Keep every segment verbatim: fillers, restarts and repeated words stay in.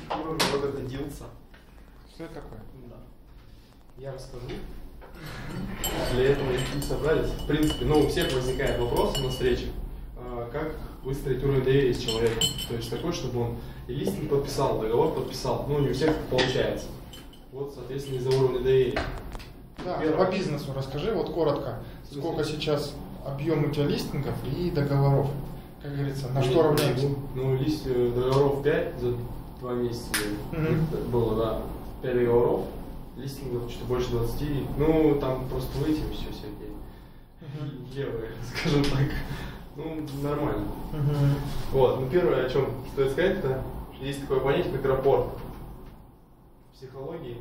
уровень Роберта Дилса. Что это такое? Да. Я расскажу. Для этого мы собрались. В принципе, ну, у всех возникает вопрос на встрече, как выстроить уровень доверия с человеком. То есть такой, чтобы он и листинг подписал, договор подписал. Ну, не у всех это получается. Вот, соответственно, из-за уровня доверия. Да, по бизнесу расскажи, вот коротко, сколько сейчас объем у тебя листингов и договоров, как говорится, на что равняется? Ну, лист договоров пять за два месяца mm-hmm. было, да, пять договоров, листингов что-то больше двадцати, ну, там просто выйти и все всякие, mm-hmm. левые, скажем так, ну, нормально. Mm-hmm. Вот, ну, первое, о чем стоит сказать, это есть такое понятие, как рапорт в психологии.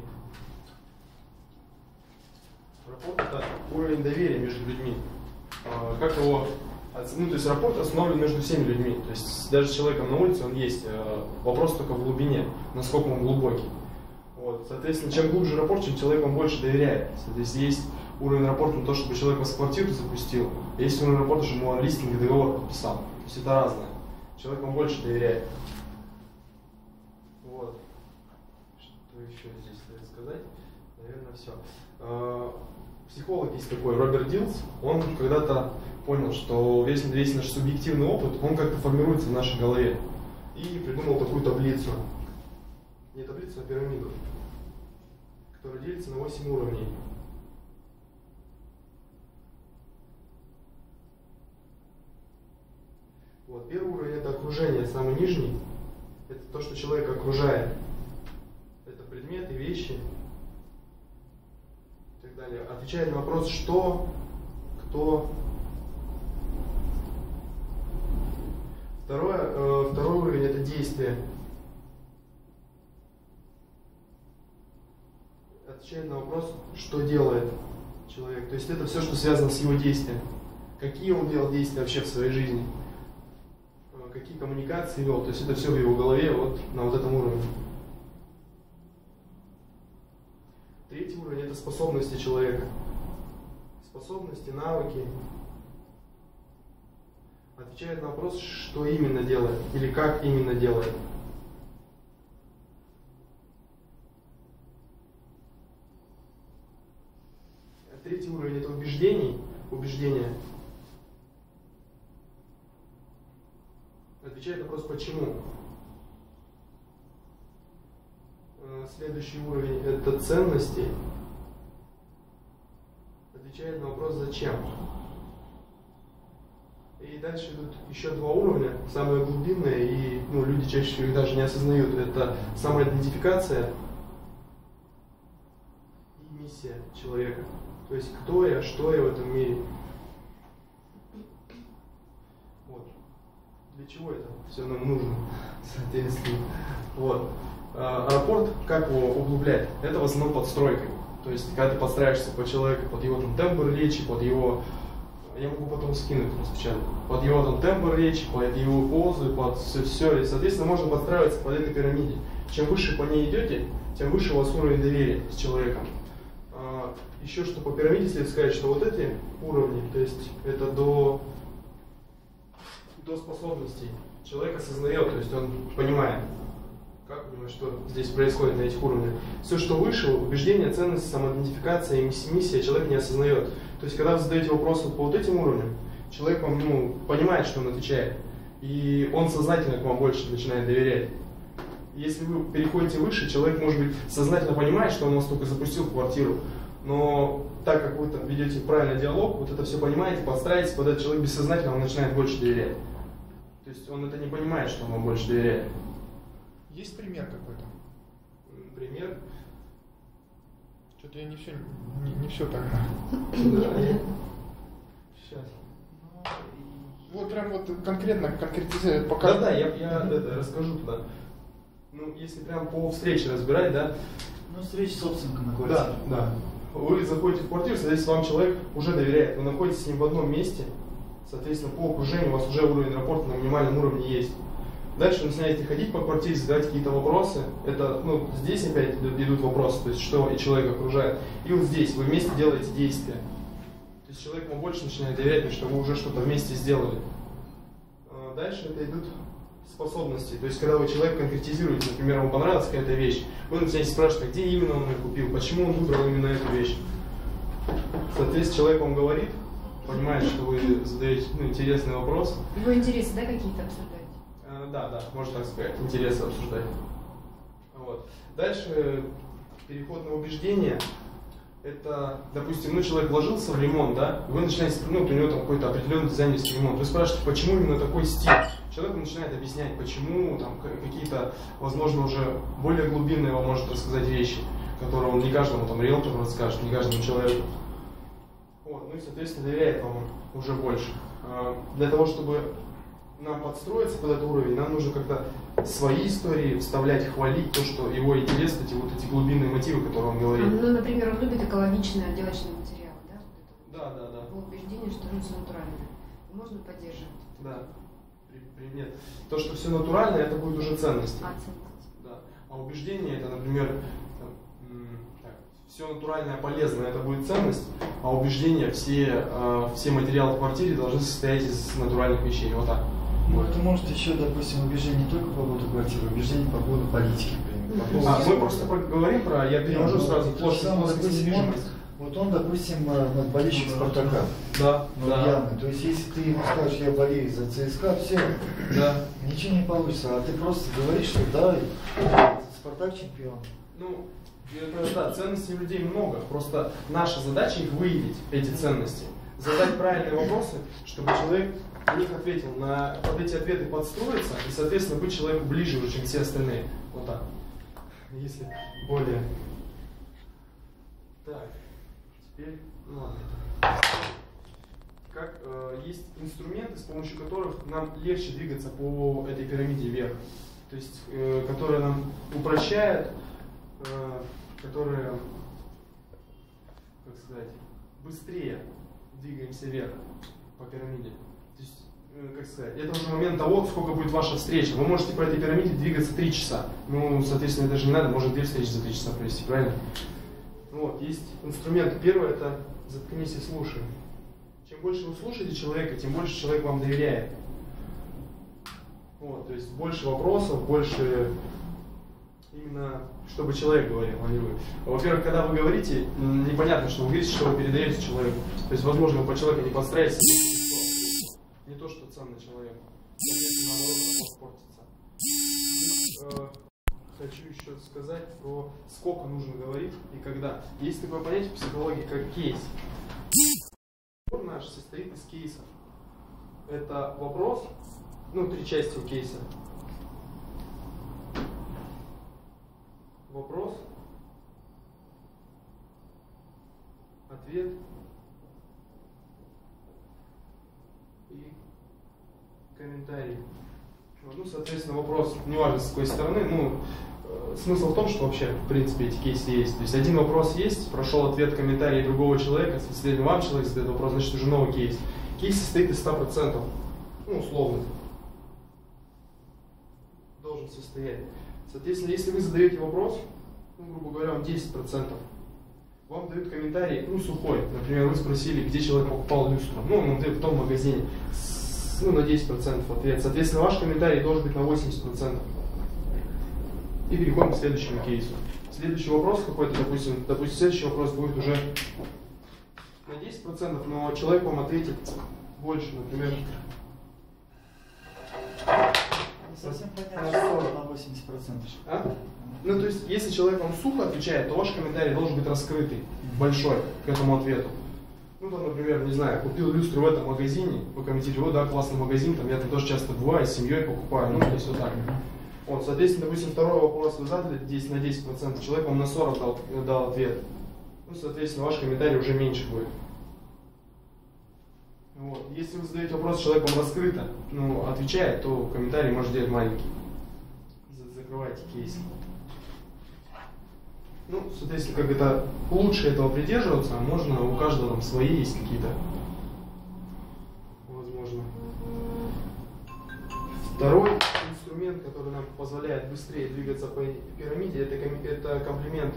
Рапорт – это уровень доверия между людьми. Как его, ну, то есть рапорт основан между всеми людьми. То есть даже с человеком на улице он есть. Вопрос только в глубине, насколько он глубокий. Вот. Соответственно, чем глубже рапорт, чем человек вам больше доверяет. Соответственно, есть уровень рапорта на то, чтобы человек вас в квартиру запустил, а есть уровень рапорта, чтобы он листинг и договор подписал. То есть это разное. Человек вам больше доверяет. Вот. Что еще здесь стоит сказать? Наверное, все. Психолог есть такой, Роберт Дилс, он когда-то понял, что весь, весь наш субъективный опыт, он как-то формируется в нашей голове. И придумал такую таблицу. Не таблицу, а пирамиду, которая делится на восемь уровней. Вот, первый уровень – это окружение, самый нижний. Это то, что человек окружает. Это предметы, вещи. Далее. Отвечает на вопрос, что, кто. Второе, э, второй уровень – это действие. Отвечает на вопрос, что делает человек. То есть это все, что связано с его действием. Какие он делал действия вообще в своей жизни. Какие коммуникации вел. То есть это все в его голове вот на вот этом уровне. Третий уровень – это способности человека. Способности, навыки. Отвечает на вопрос, что именно делает или как именно делает. Третий уровень – это убеждений, убеждения. Отвечает на вопрос, почему. Следующий уровень – это ценности. Отвечает на вопрос «Зачем?». И дальше идут еще два уровня, самые глубинные, и ну, люди чаще всего их даже не осознают. Это самоидентификация и миссия человека. То есть кто я, что я в этом мире. Вот. Для чего это все нам нужно, соответственно. Вот. А рапорт, как его углублять? Это в основном подстройкой. То есть, когда ты подстраиваешься под человека, под его там, тембр речи, под его... Я могу потом скинуть просто в чат. Под его там, тембр речи, под его позы, под все, все. И, соответственно, можно подстраиваться под этой пирамиде. Чем выше по ней идете, тем выше у вас уровень доверия с человеком. А, еще что по пирамиде следует сказать, что вот эти уровни, то есть это до, до способностей. Человек осознает, то есть он понимает. Как понимать, что здесь происходит на этих уровнях? Все, что выше, убеждения, ценности, самоидентификация и миссия, человек не осознает. То есть, когда вы задаете вопросы по вот этим уровням, человек вам ну, понимает, что он отвечает. И он сознательно к вам больше начинает доверять. Если вы переходите выше, человек, может быть, сознательно понимает, что он вас только запустил в квартиру. Но так как вы там ведете правильный диалог, вот это все понимаете, подстраиваетесь под этот человек бессознательно, он начинает больше доверять. То есть, он это не понимает, что он вам больше доверяет. Есть пример какой-то? Пример? Что-то я не все, не, не все так. Сейчас. Вот прям вот конкретно, конкретизировать, показать. Да, да, я, я это, расскажу туда. Ну, если прям по встрече разбирать, да? Ну, встреча с собственником на квартире. Да, да. Вы заходите в квартиру, соответственно, вам человек уже доверяет. Вы находитесь с ним в одном месте. Соответственно, по окружению у вас уже уровень рапорта на минимальном уровне есть. Дальше вы начинаете ходить по квартире, задавать какие-то вопросы. Это, ну, здесь опять идут вопросы, то есть что и человек окружает. И вот здесь вы вместе делаете действия. То есть человек вам больше начинает доверять, потому что вы уже что-то вместе сделали. Дальше это идут способностей. То есть, когда вы человек конкретизируете, например, ему понравилась какая-то вещь, вы начинаете спрашивать, а где именно он ее купил, почему он выбрал именно эту вещь. Соответственно, человек вам говорит, понимает, что вы задаете ну, интересный вопрос. Его интересы, да, какие-то обсуждать? А, да, да, можно так сказать, интересы обсуждать. Вот. Дальше переход на убеждение. Это, допустим, ну, человек вложился в ремонт, да, вы начинаете, ну, у него там какой-то определенный дизайнерский ремонт. Вы спрашиваете, почему именно такой стиль? Человек начинает объяснять, почему, там, какие-то, возможно, уже более глубинные его может рассказать вещи, которые он не каждому там риэлтору расскажет, не каждому человеку. Вот, ну и, соответственно, доверяет вам уже больше. Для того, чтобы нам подстроиться под этот уровень, нам нужно как-то свои истории вставлять, хвалить то, что его интерес, эти вот эти глубинные мотивы, которые он говорит. Ну, например, он любит экологичные отделочные материалы, да? Да, да, да. По убеждению, что люди натуральные. Можно поддерживать. Да. При, при, нет. То, что все натурально, это будет уже ценность. А, ценность. Да. А убеждение, это, например, там, так, все натуральное полезное, это будет ценность, а убеждения, все, э, все материалы в квартире должны состоять из натуральных вещей. Вот так. Ну, это может еще, допустим, убеждение не только по поводу квартиры, убеждение по поводу политики, например. По поводу... А, мы просто говорим про, я перевожу ну, сразу площадь недвижимости. Вот он, допустим, болельщик Спартака. Да, ну, да. явно. То есть, если ты ему скажешь, я болею за ЦСКА, все, да. ничего не получится. А ты просто говоришь, что да, Спартак чемпион. Ну, это, да, ценностей людей много. Просто наша задача их выявить, эти ценности. Задать правильные вопросы, чтобы человек на них ответил, на, под эти ответы подстроиться и, соответственно, быть человеку ближе уже, чем все остальные. Вот так. Если более... Так, теперь, ну ладно. Как э, есть инструменты, с помощью которых нам легче двигаться по этой пирамиде вверх. То есть, э, которые нам упрощают, э, которые, как сказать, быстрее двигаемся вверх по пирамиде. То есть, э, как сказать, это уже момент того, сколько будет ваша встреча. Вы можете по этой пирамиде двигаться три часа. Ну, соответственно, это же не надо, можно две встречи за три часа провести, правильно? Вот, есть инструмент. Первый — это заткнись и слушай. Чем больше вы слушаете человека, тем больше человек вам доверяет. Вот, то есть больше вопросов, больше именно, чтобы человек говорил, а не вы. Во-первых, когда вы говорите, непонятно, что вы говорите, что вы передаете человеку. То есть, возможно, вы по человеку не подстраиваетесь, не то, что ценно человеку. Наоборот, портится. Хочу еще сказать про сколько нужно говорить и когда. Есть такое понятие в психологии, как кейс. Разговор наш состоит из кейсов. Это вопрос, ну, три части у кейса. Вопрос, ответ и комментарий. Ну, соответственно, вопрос, неважно с какой стороны, ну, э, смысл в том, что вообще, в принципе, эти кейсы есть. То есть один вопрос есть, прошел ответ, комментарий другого человека, следовательно, вам человек задает вопрос, значит, уже новый кейс. Кейс состоит из ста процентов, ну, условно, должен состоять. Соответственно, если вы задаете вопрос, ну, грубо говоря, он десять процентов, вам дают комментарий, ну, сухой. Например, вы спросили, где человек покупал люстру. Ну, он дает в том магазине. Ну, на десять процентов ответ. Соответственно, ваш комментарий должен быть на восемьдесят процентов. И переходим к следующему кейсу. Следующий вопрос какой-то, допустим, допустим, следующий вопрос будет уже на десять процентов, но человек вам ответит больше, например. Не совсем понятно, что на восемьдесят процентов. А? Ну, то есть, если человек вам сухо отвечает, то ваш комментарий должен быть раскрытый, большой, к этому ответу. Ну, там, например, не знаю, купил люстру в этом магазине, вы комментируете, о, да, классный магазин, там я там тоже часто бываю, с семьей покупаю, ну, то есть вот так. Вот, соответственно, допустим, второй вопрос вы задали десять на десять процентов, человек вам на сорок дал, дал ответ. Ну, соответственно, ваш комментарий уже меньше будет. Вот. Если вы задаете вопрос, человек вам раскрыто, ну, отвечает, то комментарий может делать маленький. Закрывайте кейс. Ну, соответственно, как это лучше этого придерживаться, можно, у каждого там свои есть какие-то, возможно. Второй инструмент, который нам позволяет быстрее двигаться по пирамиде, это, это комплименты.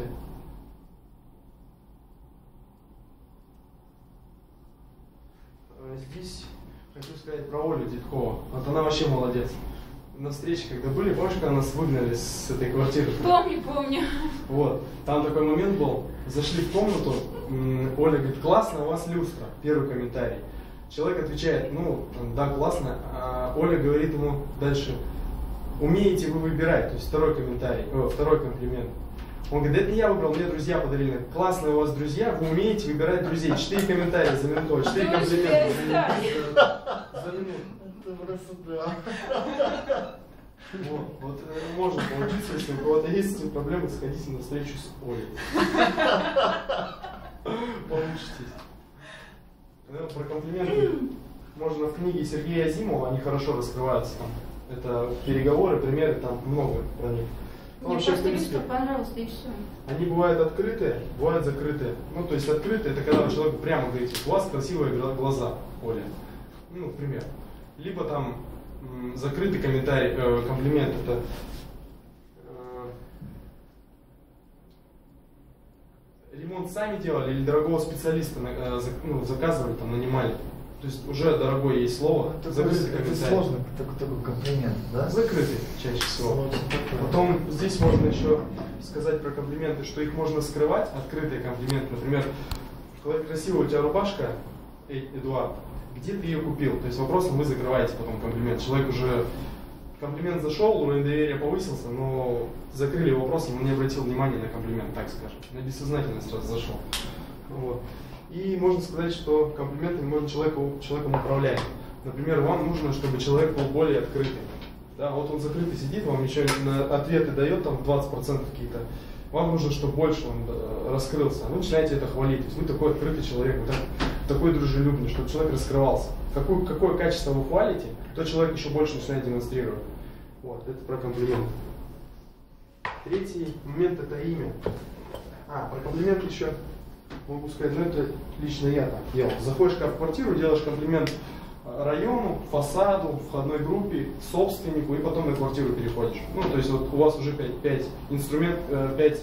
Здесь хочу сказать про Олю Дедкову. Вот она вообще молодец. на встрече, когда были, помнишь, когда нас выгнали с этой квартиры? Помню, помню. Вот, там такой момент был, зашли в комнату, Оля говорит, классно у вас люстра, первый комментарий. Человек отвечает, ну, да, классно, а Оля говорит ему дальше, умеете вы выбирать, то есть второй комментарий, о, второй комплимент. Он говорит, это не я выбрал, мне друзья подарили. Классные у вас друзья, вы умеете выбирать друзей. Четыре комментария за минуту, четыре комплимента за минуту. Это просто да. Вот, вот э, можно получиться, если у кого-то есть с этим проблемы, сходите на встречу с Олей. Получитесь. Ну, про комплименты можно в книге Сергея Азимова, они хорошо раскрываются там. Это переговоры, примеры, там много про них. Ну, Мне вообще, просто в принципе, листок понравился, и все. они бывают открытые, бывают закрытые. Ну, то есть открытые, это когда вы человеку прямо говорите, у вас красивые глаза, Оля. Ну, например. Либо там м, закрытый комментарий, э, комплимент, это э, ремонт сами делали или дорогого специалиста э, за, ну, заказывали, там, нанимали. То есть уже дорогое есть слово, Это, закрытый это комментарий. сложно, такой, такой комплимент, да? Закрытый чаще всего. Сложно такое. Потом здесь можно еще сказать про комплименты, что их можно скрывать, открытые комплименты. Например, красивая у тебя рубашка, эй, Эдуард, где ты ее купил? То есть вопросом вы закрываете потом комплимент. Человек уже, комплимент зашел, уровень доверия повысился, но закрыли вопросом, он не обратил внимания на комплимент, так скажем. На бессознательность сразу зашел. Вот. И можно сказать, что комплиментами можно человеку, человеком управлять. Например, вам нужно, чтобы человек был более открытый. Да, вот он закрытый сидит, вам еще на ответы дает, там двадцать процентов какие-то. Вам нужно, чтобы больше он э, раскрылся. Вы начинаете это хвалить. То есть вы такой открытый человек, вы так, такой дружелюбный, чтобы человек раскрывался. Какое, какое качество вы хвалите, то человек еще больше начинает демонстрировать. Вот, это про комплимент. Третий момент — это имя. А, про комплимент еще могу сказать, ну это лично я так делал. Заходишь в квартиру, делаешь комплимент району, фасаду, входной группе, собственнику, и потом на квартиру переходишь. Ну, то есть вот у вас уже пять инструмент, пять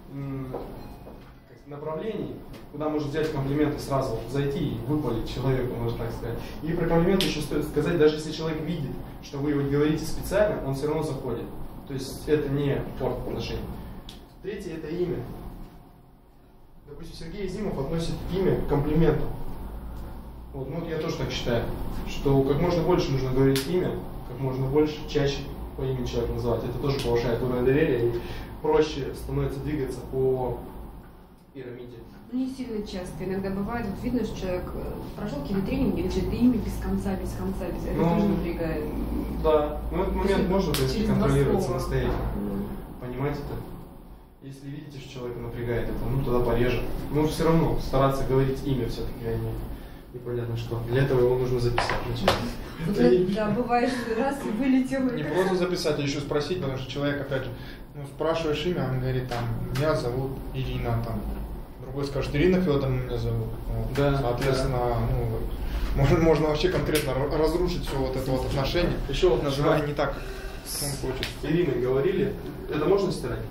направлений, куда можно взять комплименты сразу, зайти и выпалить человеку, можно так сказать. И про комплименты еще стоит сказать, даже если человек видит, что вы его говорите специально, он все равно заходит. То есть это не портит отношений. Третье — это имя. Допустим, Сергей Азимов относит имя к комплименту. Вот, ну, я тоже так считаю, что как можно больше нужно говорить имя, как можно больше, чаще по имени человека называть. Это тоже повышает уровень доверия и проще становится двигаться по пирамиде. Не сильно часто. Иногда бывает, вот видно, что человек прошел какие-то тренинги, или что-то имя без конца, без конца, без этого Ну, тоже напрягает. Да, ну этот момент Если можно, то есть, через два контролировать слова. самостоятельно. Да. Понимаете это? Если видите, что человека напрягает это, ну тогда пореже. Но все равно стараться говорить имя все-таки, а не непонятно что. Для этого его нужно записать. Вот это, да, бывает, что раз и вылетел. Не просто записать, а еще спросить, потому что человек, опять же, ну, спрашиваешь имя, он говорит, там, меня зовут Ирина, там, другой скажет, Ирина Федоровна меня зовут. Вот. Да, Соответственно, да. ну, можно, можно вообще конкретно разрушить все вот это вот отношение, Еще вот называя не так, как он хочет. с Ириной говорили, это можно стирать?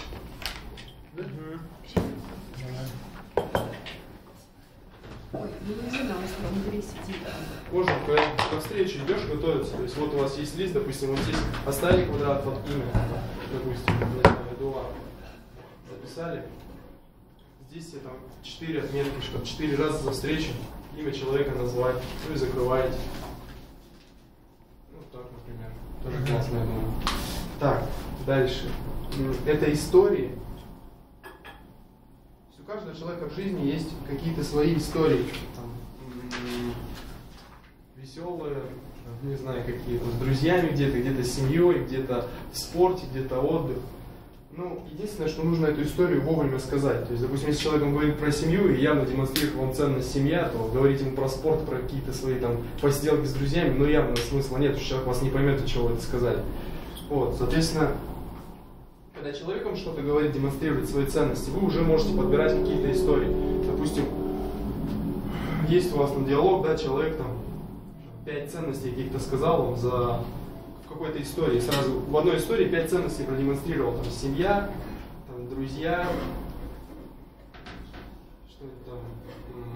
Ой, ну не знаю, что он здесь сидит. Можно, ко встрече идешь готовиться. То есть вот у вас есть лист, допустим, вот здесь оставили квадрат под имя, допустим, не знаю, Эдуард. Записали. Здесь там четыре отметки, что четыре раза за встречу имя человека назвать, ну и закрываете. Ну так, например. Тоже классно, я думаю. Так, дальше. Это истории. У каждого человека в жизни есть какие-то свои истории. Там, веселые, не знаю, какие-то с друзьями где-то, где-то с семьей, где-то в спорте, где-то отдых. Ну, единственное, что нужно эту историю вовремя сказать. То есть, допустим, если человек он говорит про семью и явно демонстрирует вам ценность семья, то говорить ему про спорт, про какие-то свои там посиделки с друзьями, ну явно смысла нет, что человек вас не поймет, от чего вы это сказали. Вот, соответственно, когда человек вам что-то говорит, демонстрирует свои ценности, вы уже можете подбирать какие-то истории. Допустим, есть у вас на диалог, да, человек там пять ценностей каких-то сказал вам за в какой-то истории. Сразу в одной истории пять ценностей продемонстрировал. Там семья, там, друзья, что это там,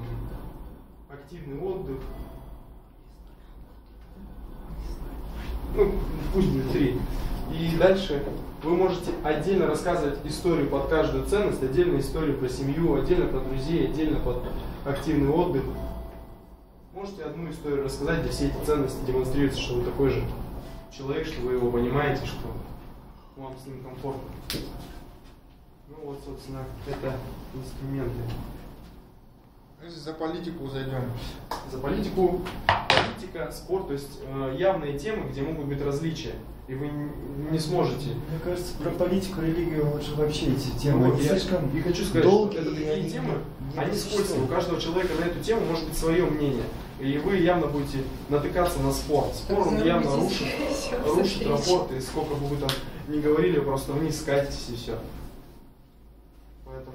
активный отдых. ну, пусть будет три. И дальше вы можете отдельно рассказывать историю под каждую ценность, отдельно историю про семью, отдельно про друзей, отдельно под активный отдых. Можете одну историю рассказать, где все эти ценности демонстрируются, что вы такой же человек, что вы его понимаете, что вам с ним комфортно. Ну вот, собственно, это инструменты. Если за политику зайдем. За политику, политика, спорт, то есть э, явные темы, где могут быть различия, и вы не сможете. Мне кажется, про политику, религию лучше вообще эти темы. Ну, Они я, слишком и хочу сказать, долгие, что это такие они темы, не они существуют. скользкие. У каждого человека на эту тему может быть свое мнение. И вы явно будете натыкаться на спор. Спор он явно рушит, рушит рапорт, и сколько бы вы там ни говорили, просто вниз скатитесь и все. Поэтому,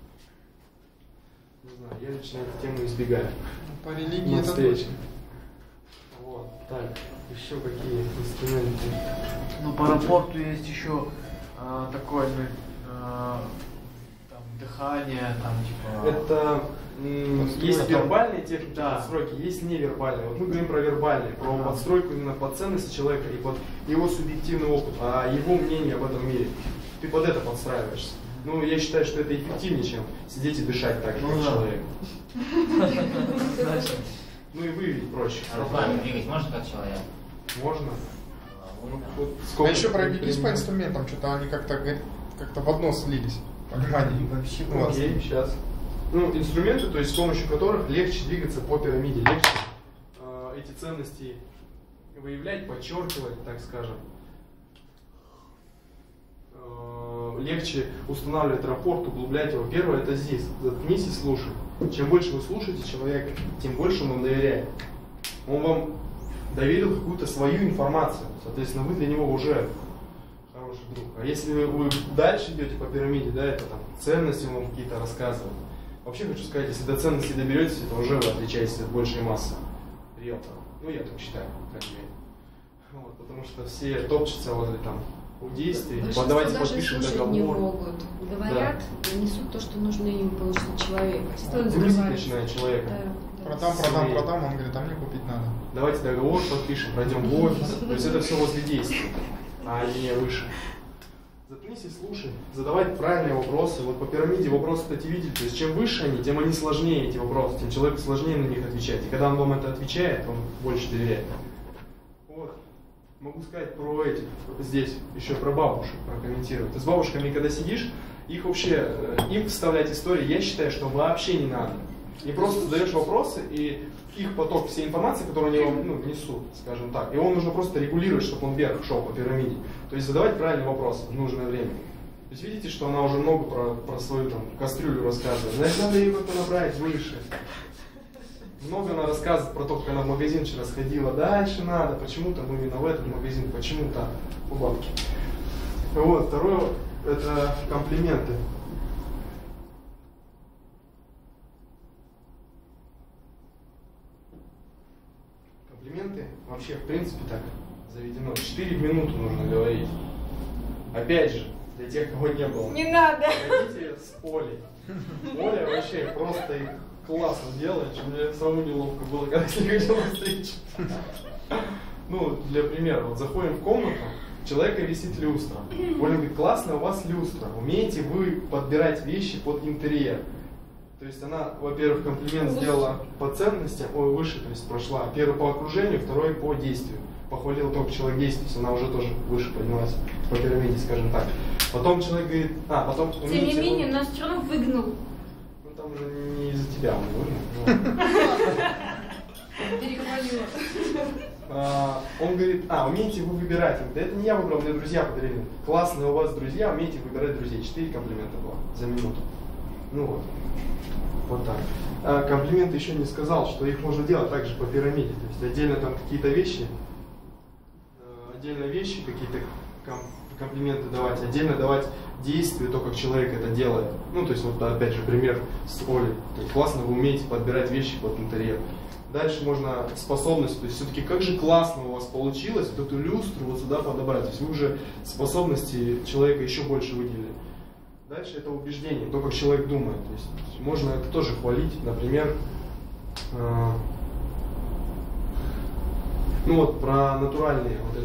не знаю, я лично эту тему избегаю. По религии На это встрече. точно. Вот, так, еще какие инструменты? Ну, по рапорту есть еще а, такое, а, там, дыхание, там, типа... Это м, есть Подстройка. вербальные техники Да. подстройки, есть невербальные. Вот мы говорим про вербальные, про Да. подстройку именно под ценности человека и под его субъективный опыт, а его мнение в этом мире. Ты под это подстраиваешься. Ну, я считаю, что это эффективнее, чем сидеть и дышать так, Ну как да. человек. Значит, Ну и выявить проще. А руками двигать можно как человек? Можно. Ну, Вот А сколько еще пробегись по примерно? инструментам, что-то они как-то как-то в одно слились. Понимание. Вообще Вот. Окей, сейчас. Ну, инструменты, то есть с помощью которых легче двигаться по пирамиде, легче э, эти ценности выявлять, подчеркивать, так скажем. Э, легче устанавливать рапорт, углублять его. Первое это здесь. Заткнись и слушай. Чем больше вы слушаете человека, тем больше он вам доверяет. Он вам доверил какую-то свою информацию. Соответственно, вы для него уже хороший друг. А если вы, вы дальше идете по пирамиде, да, это там ценности вам какие-то рассказывают. Вообще хочу сказать, если до ценностей доберетесь, это уже вы отличаетесь от большей массы риэлторов. Ну, я так считаю, как я. Вот, потому что все топчутся возле там у действий. Большинство Давайте даже подпишем слушать договор. не могут. Говорят, несут то, что нужно им получить от человека. Стоит Грузить закрывать. начинает человека. Да, да. Продам, продам, продам, он говорит, а мне купить надо. Давайте договор подпишем, пройдем в офис. То есть это все возле действий, а не выше. Заткнись и слушай, задавать правильные вопросы. Вот по пирамиде вопросы эти видели. То есть чем выше они, тем они сложнее, эти вопросы, тем человеку сложнее на них отвечать. И когда он вам это отвечает, он больше доверяет. Вот. Могу сказать про этих, здесь еще про бабушек прокомментировать. Ты с бабушками, когда сидишь, их вообще, им вставлять истории, я считаю, что вообще не надо. И просто задаешь вопросы, и их поток всей информации, которую они вам ну, несут, скажем так, его нужно просто регулировать, чтобы он вверх шел по пирамиде. То есть задавать правильные вопросы в нужное время. То есть видите, что она уже много про, про свою там, кастрюлю рассказывает. Значит, надо ее как-то набрать выше. Много она рассказывает про то, как она в магазин вчера сходила. Дальше надо, почему-то мы именно в этот магазин, почему-то у бабки. Вот, второе, это комплименты. Комплименты вообще в принципе так заведено. четыре минуты нужно говорить. Опять же, для тех, кого не было. Не надо. Ходите с Олей. Оля вообще просто их классно делает, что мне самому неловко было, когда с ней ходил на встречу. Ну, для примера, вот заходим в комнату, у человека висит люстра. Оля говорит, классно у вас люстра, умеете вы подбирать вещи под интерьер. То есть она, во-первых, комплимент сделала по ценностям, ой, выше, то есть прошла. Первый по окружению, второй по действию. Похвалил только человек действия, она уже тоже выше поднялась по пирамиде, скажем так. Потом человек говорит, а, потом Тем не умеете вы- менее, нас все равно выгнал. Ну там уже не из-за тебя он выгнал. Перехвалила. А, он говорит, а, умеете вы выбирать. Он говорит, да это не я выбрал, мне друзья подарили. Классные у вас друзья, умеете выбирать друзей. Четыре комплимента было за минуту. Ну вот. Вот так. А, комплименты еще не сказал, что их можно делать также по пирамиде. То есть отдельно там какие-то вещи, э, отдельно вещи, какие-то ком- комплименты давать, отдельно давать действия, то, как человек это делает. Ну, то есть вот опять же пример с Олей. То есть, классно вы умеете подбирать вещи под интерьер. Дальше можно способность, то есть все-таки как же классно у вас получилось вот эту люстру вот сюда подобрать. То есть вы уже способности человека еще больше выделили. Дальше это убеждение, то, как человек думает. То есть можно это тоже хвалить, например, э, ну вот про натуральные вот это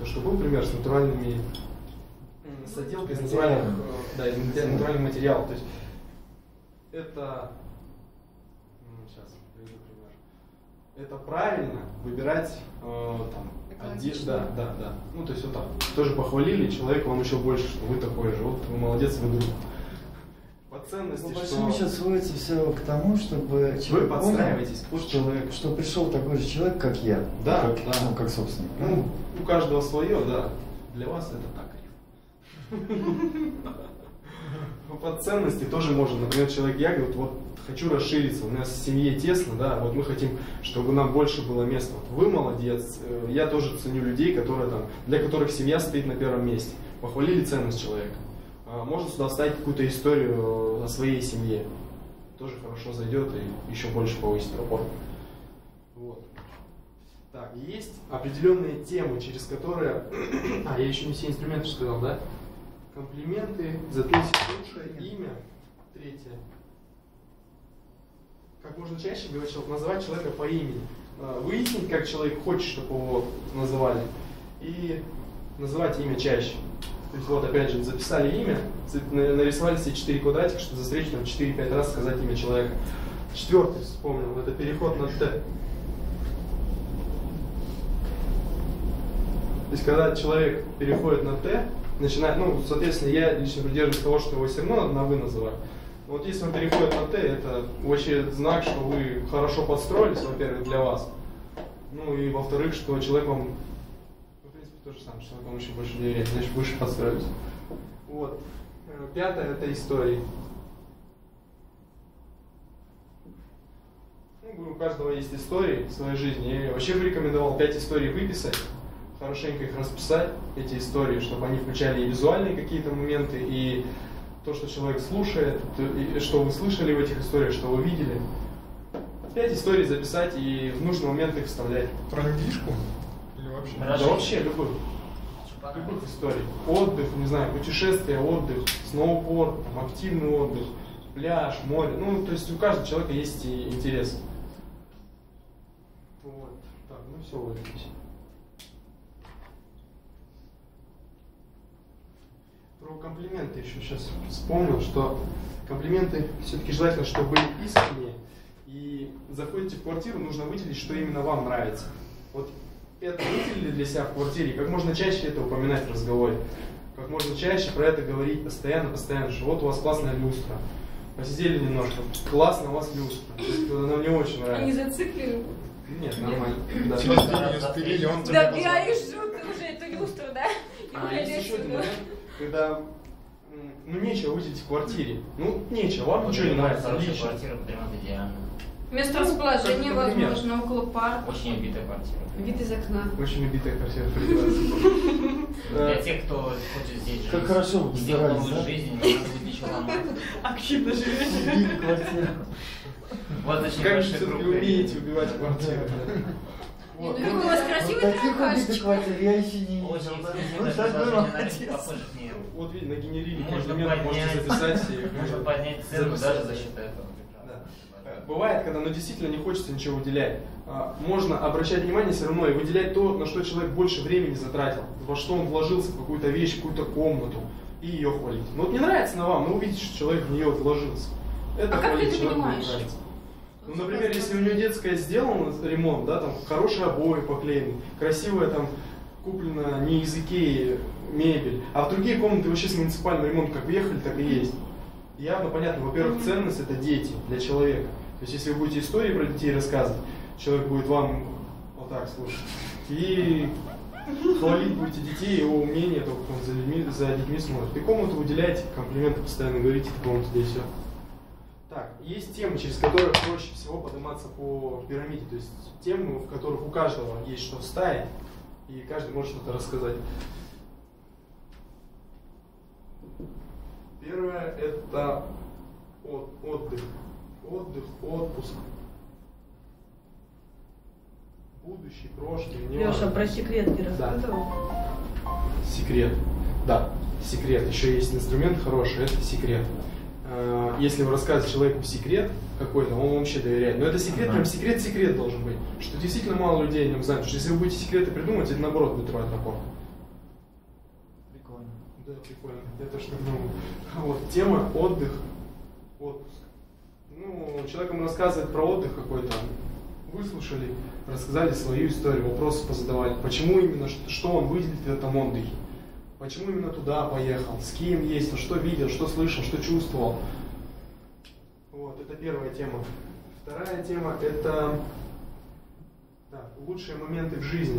То, что был пример с натуральными, с отделкой из натуральных, да, из натуральных материалов. То есть это, ну, сейчас приведу пример. Это правильно выбирать э, там, одежду, да, да, да. Ну, то есть вот так. Тоже похвалили, человек вам еще больше, что вы такой же. Вот вы молодец, вы друг. По ценности, По что... большому счету сводится все к тому, чтобы Вы подстраиваетесь под что, человека. что пришел такой же человек, как я. Да, как, да. Ну, как собственник. Ну, у каждого свое, да. Для вас это так. По ценности тоже можно. Например, человек, я говорю, вот хочу расшириться, у нас в семье тесно, да, вот мы хотим, чтобы нам больше было места. Вот вы молодец, я тоже ценю людей, которые там, для которых семья стоит на первом месте. Похвалили ценность человека. Можно сюда вставить какую-то историю о своей семье. Тоже хорошо зайдет и еще больше повысит рапорт. Вот. Так, есть определенные темы, через которые... А, я еще не все инструменты сказал, да? Комплименты, записывать лучшее имя. Третье. Как можно чаще называть человека по имени. Выяснить, как человек хочет, чтобы его называли. И называть имя чаще. То есть вот опять же записали имя, нарисовали себе четыре квадратика, чтобы за встречу там четыре-пять раз сказать имя человека. Четвертый вспомнил, это переход на Т. То есть когда человек переходит на Т, начинает, ну, соответственно, я лично придерживаюсь того, что его все равно надо на вы называть. Но вот если он переходит на Т, это вообще знак, что вы хорошо подстроились, во-первых, для вас. Ну и во-вторых, что человек вам, в принципе, то же самое, что человек вам еще больше доверяет, значит, выше подстроились. Вот. Пятое — это истории. Ну, у каждого есть истории в своей жизни. Я вообще бы рекомендовал пять историй выписать, хорошенько их расписать, эти истории, чтобы они включали и визуальные какие-то моменты, и то, что человек слушает, и что вы слышали в этих историях, что вы видели. Пять историй записать и в нужный момент их вставлять. Про недвижку? Или вообще? Да вообще любых. Любых историй. Отдых, не знаю, путешествие, отдых, сноуборд, активный отдых, пляж, море. Ну, то есть у каждого человека есть и интерес. Вот. Так, ну все, вот здесь. Про комплименты еще сейчас вспомнил, что комплименты все-таки желательно, чтобы были искренние. И заходите в квартиру, нужно выделить, что именно вам нравится. Вот это выделили для себя в квартире, как можно чаще это упоминать в разговоре. Как можно чаще про это говорить постоянно, постоянно, что вот у вас классная люстра. Посидели немножко, классно у вас люстра. Она мне очень нравится. Они зациклены. Нет, нормально. Да. Через день спилили, он тебе Да, позвонил. я ищу уже эту люстру, да? И А, есть еще один уходишь. момент, когда ну нечего выделить в квартире. Ну нечего, вам ничего не нравится. Хорошая Лично. квартира под ремонт идеально. Место расположения, как например? возможно, около парка. Очень убитая квартира. Вид из окна. Очень убитая квартира прекрасно. Для тех, кто хочет здесь жить. Как хорошо вы сделать постарались, новую да? жизнь, не надо будет ничего ломать. Активно живешь. Убили квартиру. Вот очень Как вы большой все-таки круг. умеете убивать квартиру? Ну, Вот. у вас красивый Вот таких убитых таракашечек. квартир я еще не видел. Очень Вот эксклюзивное такой предложение, молодец. наверное, похоже к ней. Вот видите, нагенерили Можно комплимент, можете поднять, записать себе. можно поднять цену Записать. даже за счет этого. Да. Бывает, когда ну, действительно не хочется ничего выделять. А, Можно обращать внимание все равно и выделять то, на что человек больше времени затратил, во что он вложился, в какую-то вещь, в какую-то комнату, и ее хвалить. Ну вот не нравится на вам, но увидите, что человек в нее вложился. Это А как хвалить ты это человеку не понимаешь? нравится. Ну, например, если у нее детская сделана ремонт, да, там хорошие обои поклеены, красивая там куплена не из Икеи мебель, а в другие комнаты вообще с муниципальным ремонтом как въехали, так и есть. Явно понятно, во-первых, ценность это дети для человека. То есть если вы будете истории про детей рассказывать, человек будет вам вот так слушать. И хвалить будете детей, его умение, то, как он за, людьми, за детьми смотрит. И комнату выделяйте, комплименты постоянно говорите, в комнату, да и все. Так, есть темы, через которые проще всего подниматься по пирамиде. То есть темы, в которых у каждого есть что вставить, и каждый может что-то рассказать. Первое это от, отдых. Отдых, отпуск. Будущий, прошлый, не Леша, важно. про секретки Да. рассказывал? Секрет. Да, секрет. Еще есть инструмент хороший, это секрет. Э, Если вы рассказываете человеку секрет какой-то, он вообще доверяет. Но это секрет, прям секрет-секрет должен быть. Что действительно мало людей о нем знают. Потому что если вы будете секреты придумывать, это наоборот будет рвать рапорт. Да, прикольно. Это что-то новое. Вот, тема отдых, отпуск. Ну, человек ему рассказывает про отдых какой-то, выслушали, рассказали свою историю, вопросы позадавали. Почему именно, что, что он выделит в этом отдыхе? Почему именно туда поехал? С кем ездил? Что видел? Что слышал? Что чувствовал? Вот, это первая тема. Вторая тема – это так, лучшие моменты в жизни.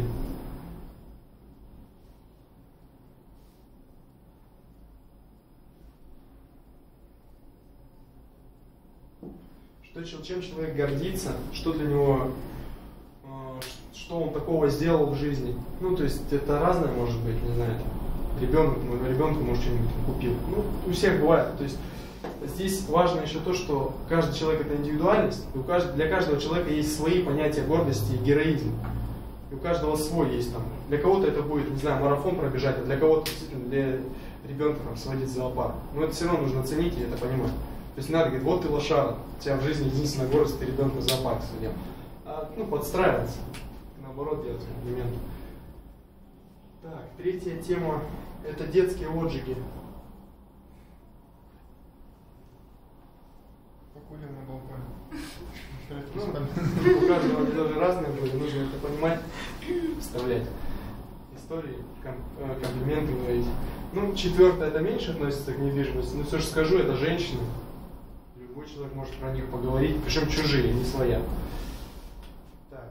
Что, чем человек гордится, что для него, что он такого сделал в жизни. Ну, то есть это разное может быть, не знаю, там, ребенок, ну, ребенку может что-нибудь купил. Ну, у всех бывает. То есть здесь важно еще то, что каждый человек это индивидуальность, и у каждого, для каждого человека есть свои понятия гордости и героизма. И у каждого свой есть там. Для кого-то это будет, не знаю, марафон пробежать, а для кого-то действительно для ребенка там, сводить в зоопарк. Но это все равно нужно ценить и это понимать. То есть не надо говорить, вот ты лошара, у тебя в жизни единственная гордость, ты ребенка в зоопарк сводил. А, ну, подстраиваться. Наоборот, делать комплименты. Так, третья тема – это детские отжиги. Покурил на балконе. Ну, у каждого они тоже разные были, нужно это понимать, вставлять истории, ком- комплименты говорить. Ну, четвертое, это меньше относится к недвижимости, но все же скажу, это женщины. Любой человек может про них поговорить, причем чужие, не своя. Так.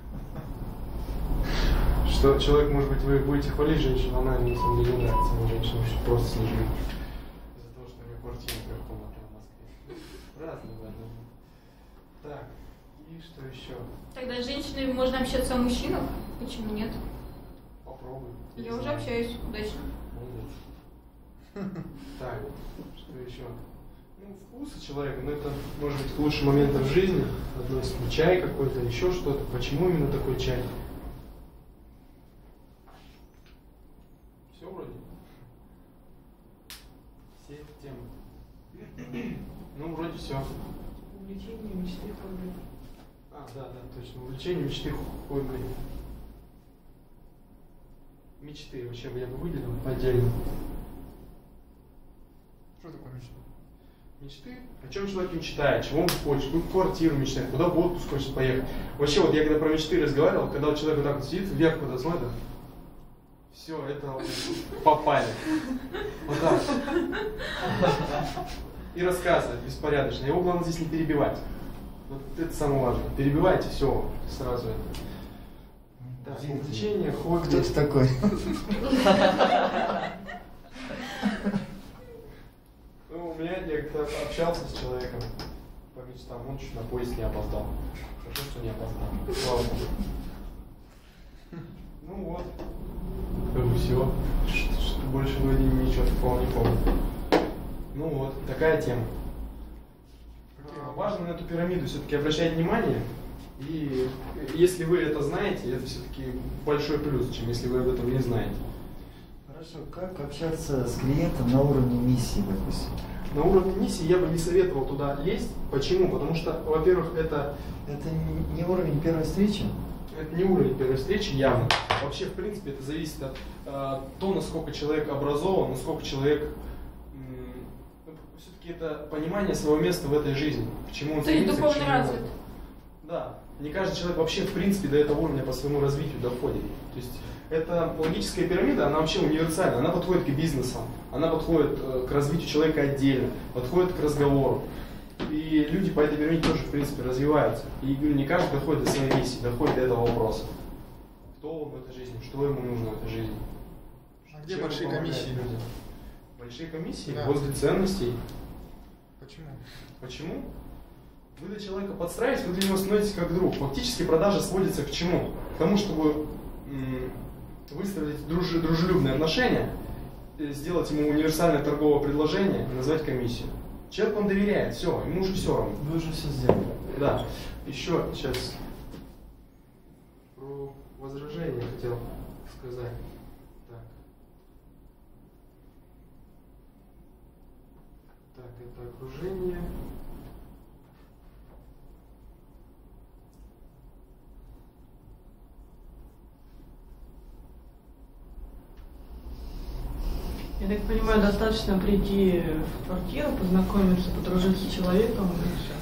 Что человек, может быть, вы будете хвалить женщину, она ему на самом деле не нравится, она женщина вообще просто с ней живет. Из-за того, что у нее квартира трехкомнатная в Москве. Разные бывают. Так, и что еще? Тогда с женщинами можно общаться о мужчинах? Почему нет? Попробуй. Я Не уже знаю. общаюсь удачно. Молодец. Так, что еще? Ну, вкусы человека, но это может быть к лучшим моментам в жизни. Относится чай какой-то, еще что-то. Почему именно такой чай? Все вроде? Все темы. Ну, вроде все. Увлечение, мечты, хобби. А, да, да, точно. Увлечение, мечты, хобби. Мечты вообще я бы выделил отдельно. Что такое мечта? Мечты? О чем человек мечтает, чего он хочет, какую квартиру мечтает, куда в отпуск хочет поехать. Вообще, вот я когда про мечты разговаривал, когда вот человек вот так вот сидит, вверх куда смотрит, все, это вот попали. Вот так. И рассказывает беспорядочно. Его главное здесь не перебивать. Вот это самое важное. Перебивайте, все, сразу это. Так, увлечение, хобби. Кто ты такой? Ну, у меня, я как-то общался с человеком по мечтам, он чуть на поезд не опоздал. Хорошо, что не опоздал. Слава Богу. Ну вот. Как бы все. Что, что больше вроде ничего такого не помню. Ну вот, такая тема. Важно на эту пирамиду все-таки обращать внимание. И если вы это знаете, это все-таки большой плюс, чем если вы об этом не знаете. Хорошо, как общаться с клиентом на уровне миссии, допустим? На уровне миссии я бы не советовал туда лезть. Почему? Потому что, во-первых, это... Это не, не уровень первой встречи? Это не уровень первой встречи явно. Вообще, в принципе, это зависит от э, того, насколько человек образован, насколько человек... М, все-таки это понимание своего места в этой жизни. К чему он То есть стремится, к духовно чему- развит. Да. Не каждый человек вообще, в принципе, до этого уровня по своему развитию доходит. То есть эта логическая пирамида, она вообще универсальна. Она подходит к бизнесу, она подходит э, к развитию человека отдельно, подходит к разговору. И люди по этой пирамиде тоже, в принципе, развиваются. И говорю, не каждый доходит до своей миссии, доходит до этого вопроса. Кто он в этой жизни, что ему нужно в этой жизни. А где Чем большие он помогает комиссии? людям? Большие комиссии? Да. Возле ценностей. Почему? Почему? Вы для человека подстраиваетесь, вы для него становитесь как друг. Фактически продажа сводится к чему? К тому, чтобы м, выстроить друж, дружелюбные отношения, сделать ему универсальное торговое предложение и назвать комиссию. Человек вам доверяет, все, ему уже все равно. Вы уже все сделали. Да. Еще сейчас про возражение хотел сказать. Так. Так, это окружение. Я так понимаю, достаточно прийти в квартиру, познакомиться, подружиться с человеком и все.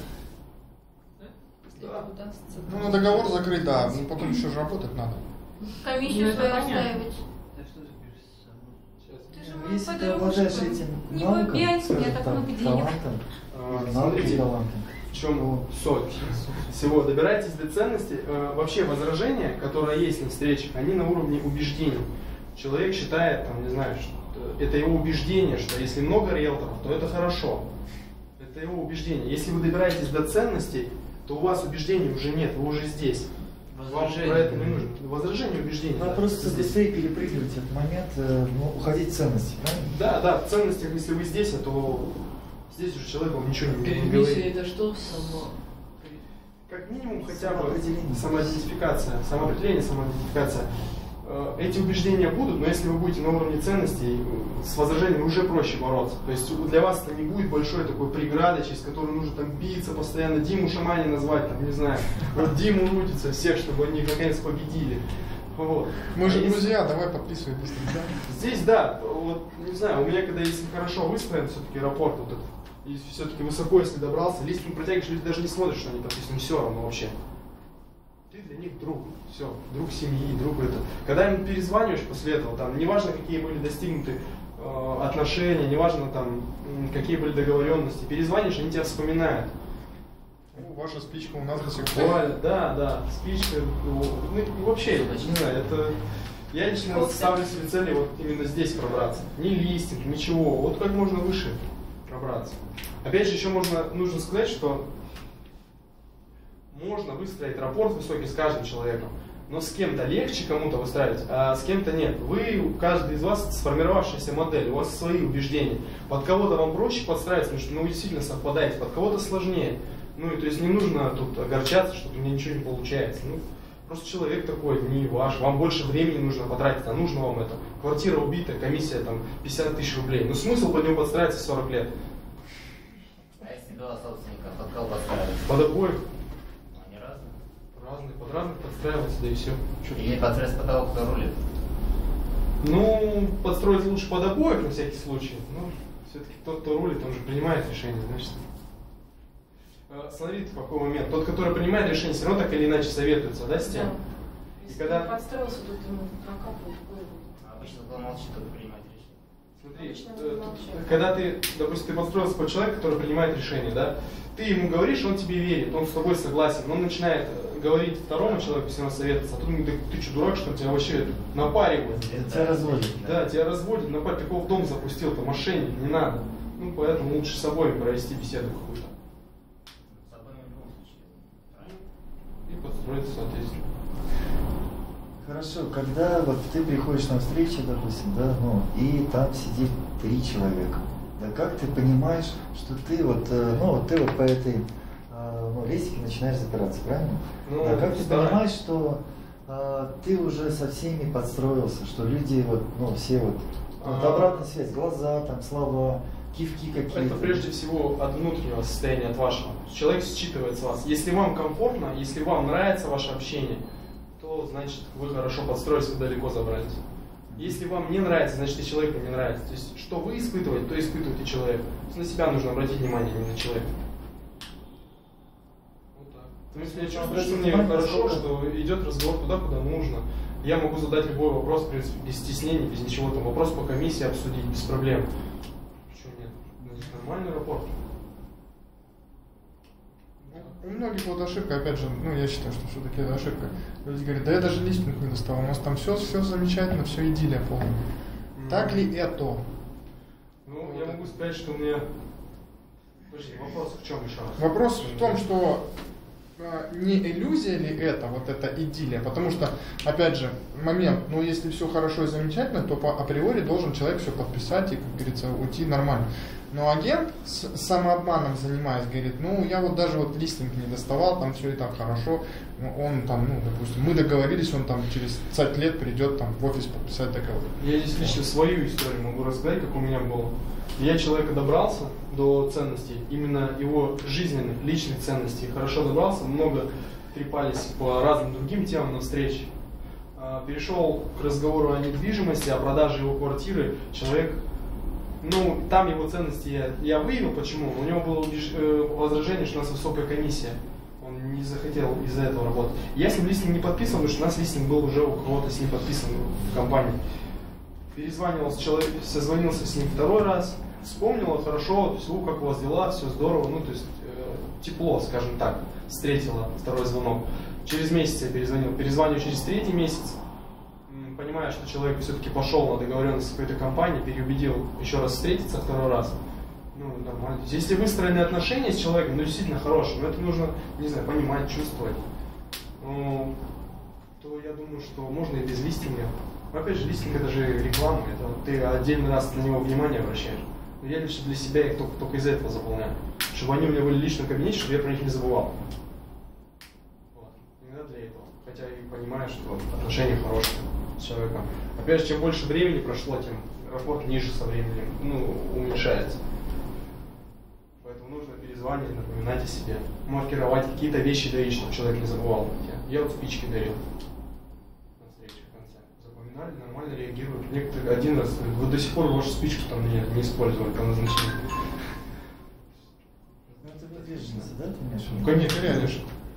Да. Ну, договор закрыть, да, ну потом еще же работать надо. Комиссию Ну, свою это понятно. оставить. Да что ты говоришь? Ты же Ну, мой если ты подружка. обладаешь этим Не навыком, выбирайте скажем меня так так, много денег. талантом, А, навыком и Смотрите, талантом. в чем суть всего. Добирайтесь до ценностей. Э, Вообще возражения, которые есть на встречах, они на уровне убеждений. Человек считает, там, не знаю, что это его убеждение, что если много риэлторов, то это хорошо. Это его убеждение. Если вы добираетесь до ценностей, то у вас убеждений уже нет, вы уже здесь. Вам про это не нужно. Возражение, убеждение. Надо да, просто здесь. быстрее перепрыгивать этот момент, э, ну, уходить в ценности, правильно? Да, да, в ценностях, если вы здесь, то здесь уже человек вам ничего не, не Перед говорит. миссией это что само? Как минимум хотя бы Самоопределение. самоидентификация, самоопределение, самоидентификация. Э, Эти убеждения будут, но если вы будете на уровне ценностей, с возражениями уже проще бороться. То есть для вас это не будет большой такой преградой, через которую нужно там биться постоянно, Диму Шамани назвать, там, не знаю, вот Диму Рудица, всех, чтобы они наконец победили. Вот. Мы же А если- друзья, давай подписывай быстро. Да? Здесь, да, вот, не знаю, у меня, когда если хорошо выстроен все-таки аэропорт, вот этот, и все-таки высоко, если добрался, листинг протягиваешь, люди даже не смотрят, что они подписаны, все равно вообще. Ты для них друг, все, друг семьи, друг это. Когда им перезваниваешь после этого, там, неважно, какие были достигнуты э, отношения, неважно, там, м, какие были договоренности, перезваниваешь, они тебя вспоминают. Ну, ваша спичка у нас до сих пор. Буквально, да, да, спичка, ну, и вообще, не знаю, это... Я лично ставлю себе цели вот именно здесь пробраться. Ни листинг, ничего, вот как можно выше пробраться. Опять же, еще можно, нужно сказать, что можно выстроить рапорт высокий с каждым человеком, но с кем-то легче кому-то выстраивать, а с кем-то нет. Вы, каждый из вас сформировавшаяся модель, у вас свои убеждения. Под кого-то вам проще подстраиваться, потому что ну, вы действительно совпадаете, под кого-то сложнее. Ну и то есть не нужно тут огорчаться, что у меня ничего не получается. Ну, просто человек такой, не ваш, вам больше времени нужно потратить, а нужно вам это. Квартира убита, комиссия там пятьдесят тысяч рублей. Ну смысл под него подстраиваться сорок лет? А если два собственника, под кого подстраиваться? Под обоих. Ну, они разные. Разные, под разных подстраиваться, да и все. Или подстраиваться под того, кто рулит? Ну, подстроить лучше под обоих на всякий случай. Ну, все-таки тот, кто рулит, он же принимает решение, значит. Э, Смотрите, в какой момент. Тот, который принимает решение, все равно так или иначе советуется, да, с тем? И Если когда- он подстроился, тут ему прокапывает в голову. Обычно кто молчит, тот принимает решение. Смотри, Обычно э, мы тут, молчим. когда ты, допустим, ты подстроился под человека, который принимает решение, да, ты ему говоришь, он тебе верит, он с тобой согласен, он начинает э, говорить второму человеку, все равно советоваться, а тут он говорит, ты что, дурак, что ли, тебя вообще напаривают? Это тебя разводит. Да, тебя разводят, напасть, ты кого в дом запустил, то мошенник, не надо. Ну, поэтому лучше с собой провести беседу какую-то. С обоими в любом случае. Правильно? И подстроиться, соответственно. Хорошо, когда вот ты приходишь на встречу, допустим, да, ну, и там сидит три человека, да, как ты понимаешь, что ты вот, э, ну, вот ты вот по этой э, ну, лестнике начинаешь запираться, правильно? Ну, а как ты стараюсь. понимаешь, что э, ты уже со всеми подстроился, что люди вот, ну, все вот, вот А. обратная связь, глаза, там, слова, кивки какие-то. Это прежде всего от внутреннего состояния, от вашего. Человек считывает с вас. Если вам комфортно, если вам нравится ваше общение, то значит вы хорошо подстроились, вы далеко забрались. Если вам не нравится, значит и человеку не нравится. То есть что вы испытываете, то испытываете человек. То есть на себя нужно обратить внимание, не на человека. Вот так. То есть я чувствую, что мне хорошо, что идет разговор туда, куда нужно. Я могу задать любой вопрос, в принципе, без стеснений, без ничего. Там вопрос по комиссии обсудить без проблем. Почему нет? Здесь нормальный рапорт. У многих вот ошибка, опять же, ну я считаю, что все-таки это ошибка. Люди говорят, да я даже листинг не доставал, у нас там все, все замечательно, все идиллия полная. М. Так ли это? Ну, я могу сказать, что у меня... Подожди, вопрос в чем еще раз? Вопрос в том, что э, не иллюзия ли это, вот эта идиллия, потому что, опять же, момент, ну если все хорошо и замечательно, то по априори должен человек все подписать и, как говорится, уйти нормально. Но агент с самообманом занимаясь, говорит, ну я вот даже вот листинг не доставал, там все и так хорошо, он там, ну допустим, мы договорились, он там через пятьдесят лет придет там в офис подписать договор. Я здесь лично свою историю могу рассказать, как у меня было. Я человека добрался до ценностей, именно его жизненных, личных ценностей. Хорошо добрался, много трепались по разным другим темам на встрече. А, Перешел к разговору о недвижимости, о продаже его квартиры. Человек Ну, там его ценности я, я выявил, почему. У него было э, возражение, что у нас высокая комиссия. Он не захотел из-за этого работать. Я с ним листинг не подписывал, потому что у нас листинг был уже у кого-то с ним подписан в компании. Перезванивал с человеком, созвонился с ним второй раз, вспомнил, хорошо, то есть, ну, как у вас дела, все здорово, ну, то есть, э, тепло, скажем так, встретила второй звонок. Через месяц я перезвонил, перезвонил через третий месяц, понимая, что человек все-таки пошел на договоренность с какой-то компанией, переубедил еще раз встретиться второй раз. Ну, нормально. Если выстроены отношения с человеком, ну, действительно хорошие, но это нужно, не знаю, понимать, чувствовать, ну, то я думаю, что можно и без листинга. Но опять же, листинг это же реклама, это ты отдельный раз на него внимание обращаешь. Но я лично для себя их только, только из этого заполняю. Чтобы они у меня были в личном кабинете, чтобы я про них не забывал. Вот. Именно для этого. Хотя и понимаю, что отношения хорошие с человеком. Опять же, чем больше времени прошло, тем рапорт ниже со временем, ну, уменьшается. Поэтому нужно перезванивать, напоминать о себе. Маркировать какие-то вещи дарить, чтобы человек не забывал. Я вот спички дарил. Нормально реагируют. Некоторые один раз, вот до сих пор вашу спичку там не, не использовали по назначению. Ну это подвижница, да, ты имеешь в виду? Конечно, конечно.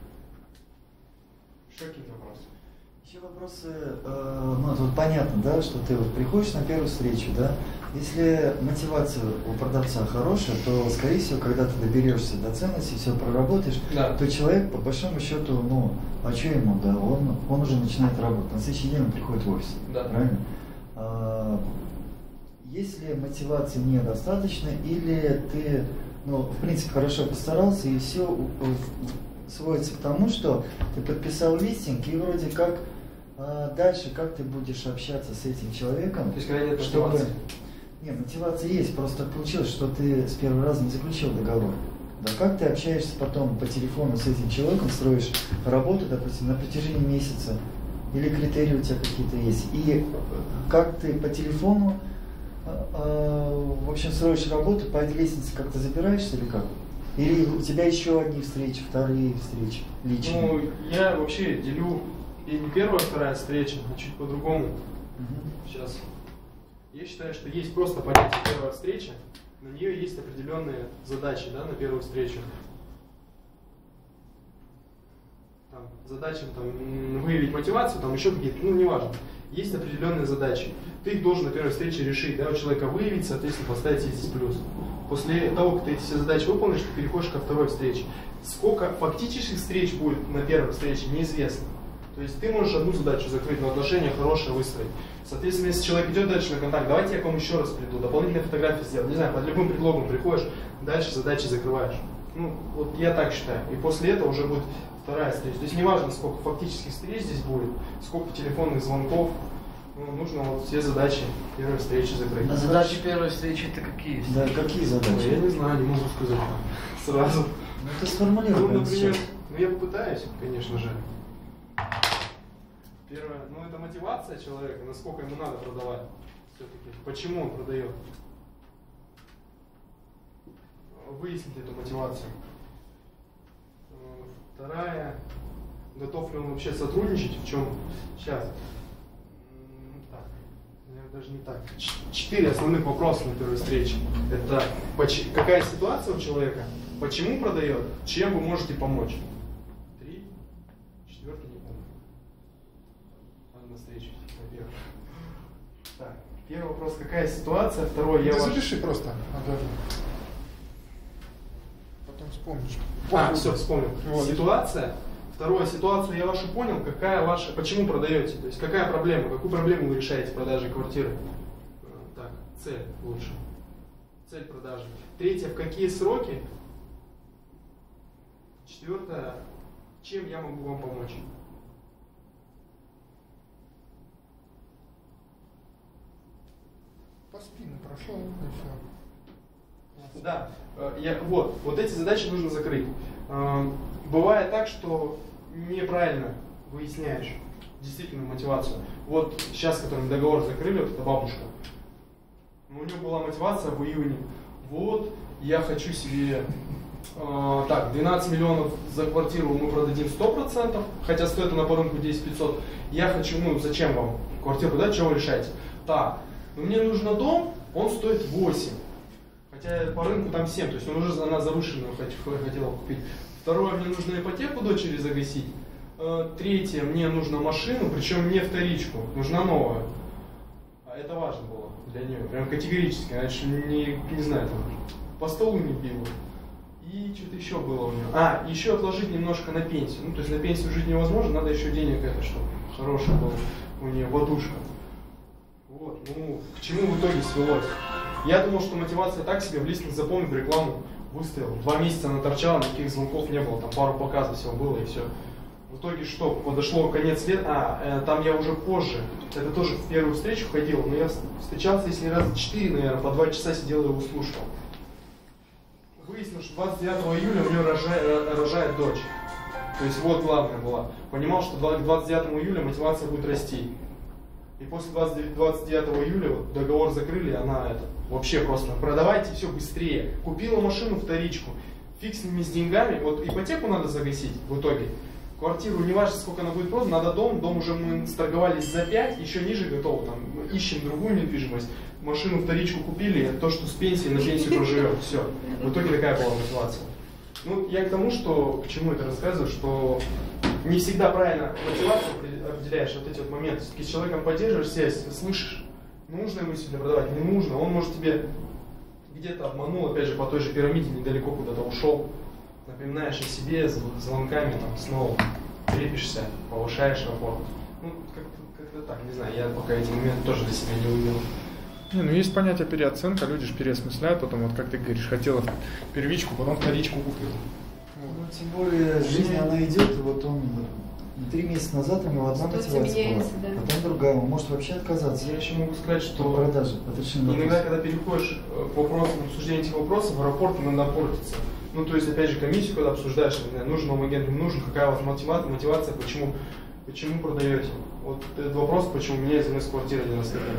Еще какие-то вопросы? Еще вопросы, э, ну тут понятно, да, что ты вот приходишь на первую встречу, да, если мотивация у продавца хорошая, то, скорее всего, когда ты доберешься до ценности, все проработаешь, да. то человек, по большому счету, ну, а что ему, да, он, он уже начинает работать, на следующий день он приходит в офис, да. Правильно? А, если мотивации недостаточно, или ты, ну, в принципе, хорошо постарался, и все сводится к тому, что ты подписал листинг, и вроде как а дальше, как ты будешь общаться с этим человеком, то есть, когда нет чтобы... мотивации? Нет, мотивация есть, просто так получилось, что ты с первого раза не заключил договор. Да, как ты общаешься потом по телефону с этим человеком, строишь работу, допустим, на протяжении месяца, или критерии у тебя какие-то есть, и как ты по телефону, э, в общем, строишь работу, по этой лестнице как-то забираешься или как? Или у тебя еще одни встречи, вторые встречи личные? Ну, я вообще делю и не первая, вторая встреча, а чуть по-другому. Угу. Сейчас. Я считаю, что есть просто понятие первая встреча, на нее есть определенные задачи, да, на первую встречу. Там, задачам там, выявить мотивацию, там еще какие-то, ну неважно. Есть определенные задачи. Ты их должен на первой встрече решить, да, у человека выявить, соответственно, поставить здесь плюс. После того, как ты эти все задачи выполнишь, ты переходишь ко второй встрече. Сколько фактических встреч будет на первой встрече, неизвестно. То есть ты можешь одну задачу закрыть, но отношения хорошие выстроить. Соответственно, если человек идет дальше на контакт, давайте я к вам еще раз приду, дополнительные фотографии сделаю. Не знаю, под любым предлогом приходишь, дальше задачи закрываешь. Ну, вот я так считаю. И после этого уже будет вторая встреча. То есть неважно, сколько фактических встреч здесь будет, сколько телефонных звонков, ну, нужно вот все задачи первой встречи закрыть. А задачи первой встречи это какие? Да, какие задачи? Я не знаю, не могу сказать сразу. Ну ты сформулируй. Ну, например, ну я попытаюсь, конечно же. Первое, ну это мотивация человека, насколько ему надо продавать все-таки, почему он продает. Выяснить эту мотивацию. Вторая, готов ли он вообще сотрудничать, в чем сейчас. Так, наверное, даже не так. Четыре основных вопроса на первой встрече. Это какая ситуация у человека, почему продает, чем вы можете помочь. Три, четвертый не помню. На встречу, во-первых. Так, первый вопрос, какая ситуация, второй, я Ты ваш... запиши просто, отложи. Потом вспомнишь. А, все, вспомнил. Вот. Ситуация, второе, ситуацию я вашу понял, какая ваша, почему продаете, то есть какая проблема, какую проблему вы решаете продажей квартиры. Так, цель лучше. Цель продажи. Третье, в какие сроки. Четвертое, чем я могу вам помочь. По спину прошел и все. Да, я, вот, вот эти задачи нужно закрыть. Бывает так, что неправильно выясняешь действительно мотивацию. Вот сейчас, которым договор закрыли, вот эта бабушка, у нее была мотивация в июне. Вот, я хочу себе, э, так, двенадцать миллионов за квартиру мы продадим сто процентов, хотя стоит она по рынку десять тысяч пятьсот. Я хочу, ну зачем вам квартиру продать, что вы решаете? Так, мне нужно дом, он стоит восемь. Хотя по рынку там семь, то есть он уже она завышенную хотела купить. Второе, мне нужно ипотеку дочери загасить. Третье, мне нужно машину, причем не вторичку, нужна новая. А это важно было для нее, прям категорически, иначе не, не знаю, там, по столу не била. И что-то еще было у нее. А, еще отложить немножко на пенсию. Ну, то есть на пенсию жить невозможно, надо еще денег это, чтобы хорошая была у нее водушка. Вот, ну, к чему в итоге свелось? Я думал, что мотивация так себе, в листинг запомнил, рекламу выставил. Два месяца она торчала, никаких звонков не было, там пару показов всего было и все. В итоге что, подошло конец лет, а, э, там я уже позже, это тоже в первую встречу ходил, но я встречался, если раза четыре, наверное, по два часа сидел и его слушал. Выяснилось, что двадцать девятого июля у нее рожает, рожает дочь. То есть вот главное было. Понимал, что к двадцать девятому июля мотивация будет расти. И после двадцать девятого июля вот, договор закрыли, она это, вообще просто продавайте все быстрее. Купила машину вторичку, фиг с ними с деньгами, вот ипотеку надо загасить в итоге. Квартиру, не важно, сколько она будет продана, надо дом, дом уже мы сторговались за пять, еще ниже готово, там, ищем другую недвижимость. Машину вторичку купили, то, что с пенсии на пенсию проживем, все. В итоге такая была мотивация. Ну, я к тому, что, к чему это рассказываю, что не всегда правильно мотивацию определяешь вот эти вот моменты. Все-таки с человеком поддерживаешь связь, слышишь, нужно ему сегодня продавать, не нужно. Он может тебе где-то обманул, опять же, по той же пирамиде недалеко куда-то ушел. Напоминаешь о себе звонками, там, снова крепишься, повышаешь рапорт. Ну, как-то, как-то так, не знаю, я пока эти моменты тоже для себя не увидел. Не, ну есть понятие переоценка, люди же переосмысляют, потом, вот как ты говоришь, хотела первичку, потом вторичку купил. Ну, тем более, жизнь, она идет, и вот он три месяца назад у него одна мотивация была, да. Потом другая, он может вообще отказаться. Я еще могу сказать, что по продаже, иногда, когда переходишь к вопросам, обсуждению этих вопросов, аэропорт иногда портится. Ну, то есть, опять же, комиссию, когда обсуждаешь, нужен вам агент, не нужен, какая у вас мотивация, мотивация, почему, почему продаете. Вот этот вопрос, почему меня из с квартиры не рассказали.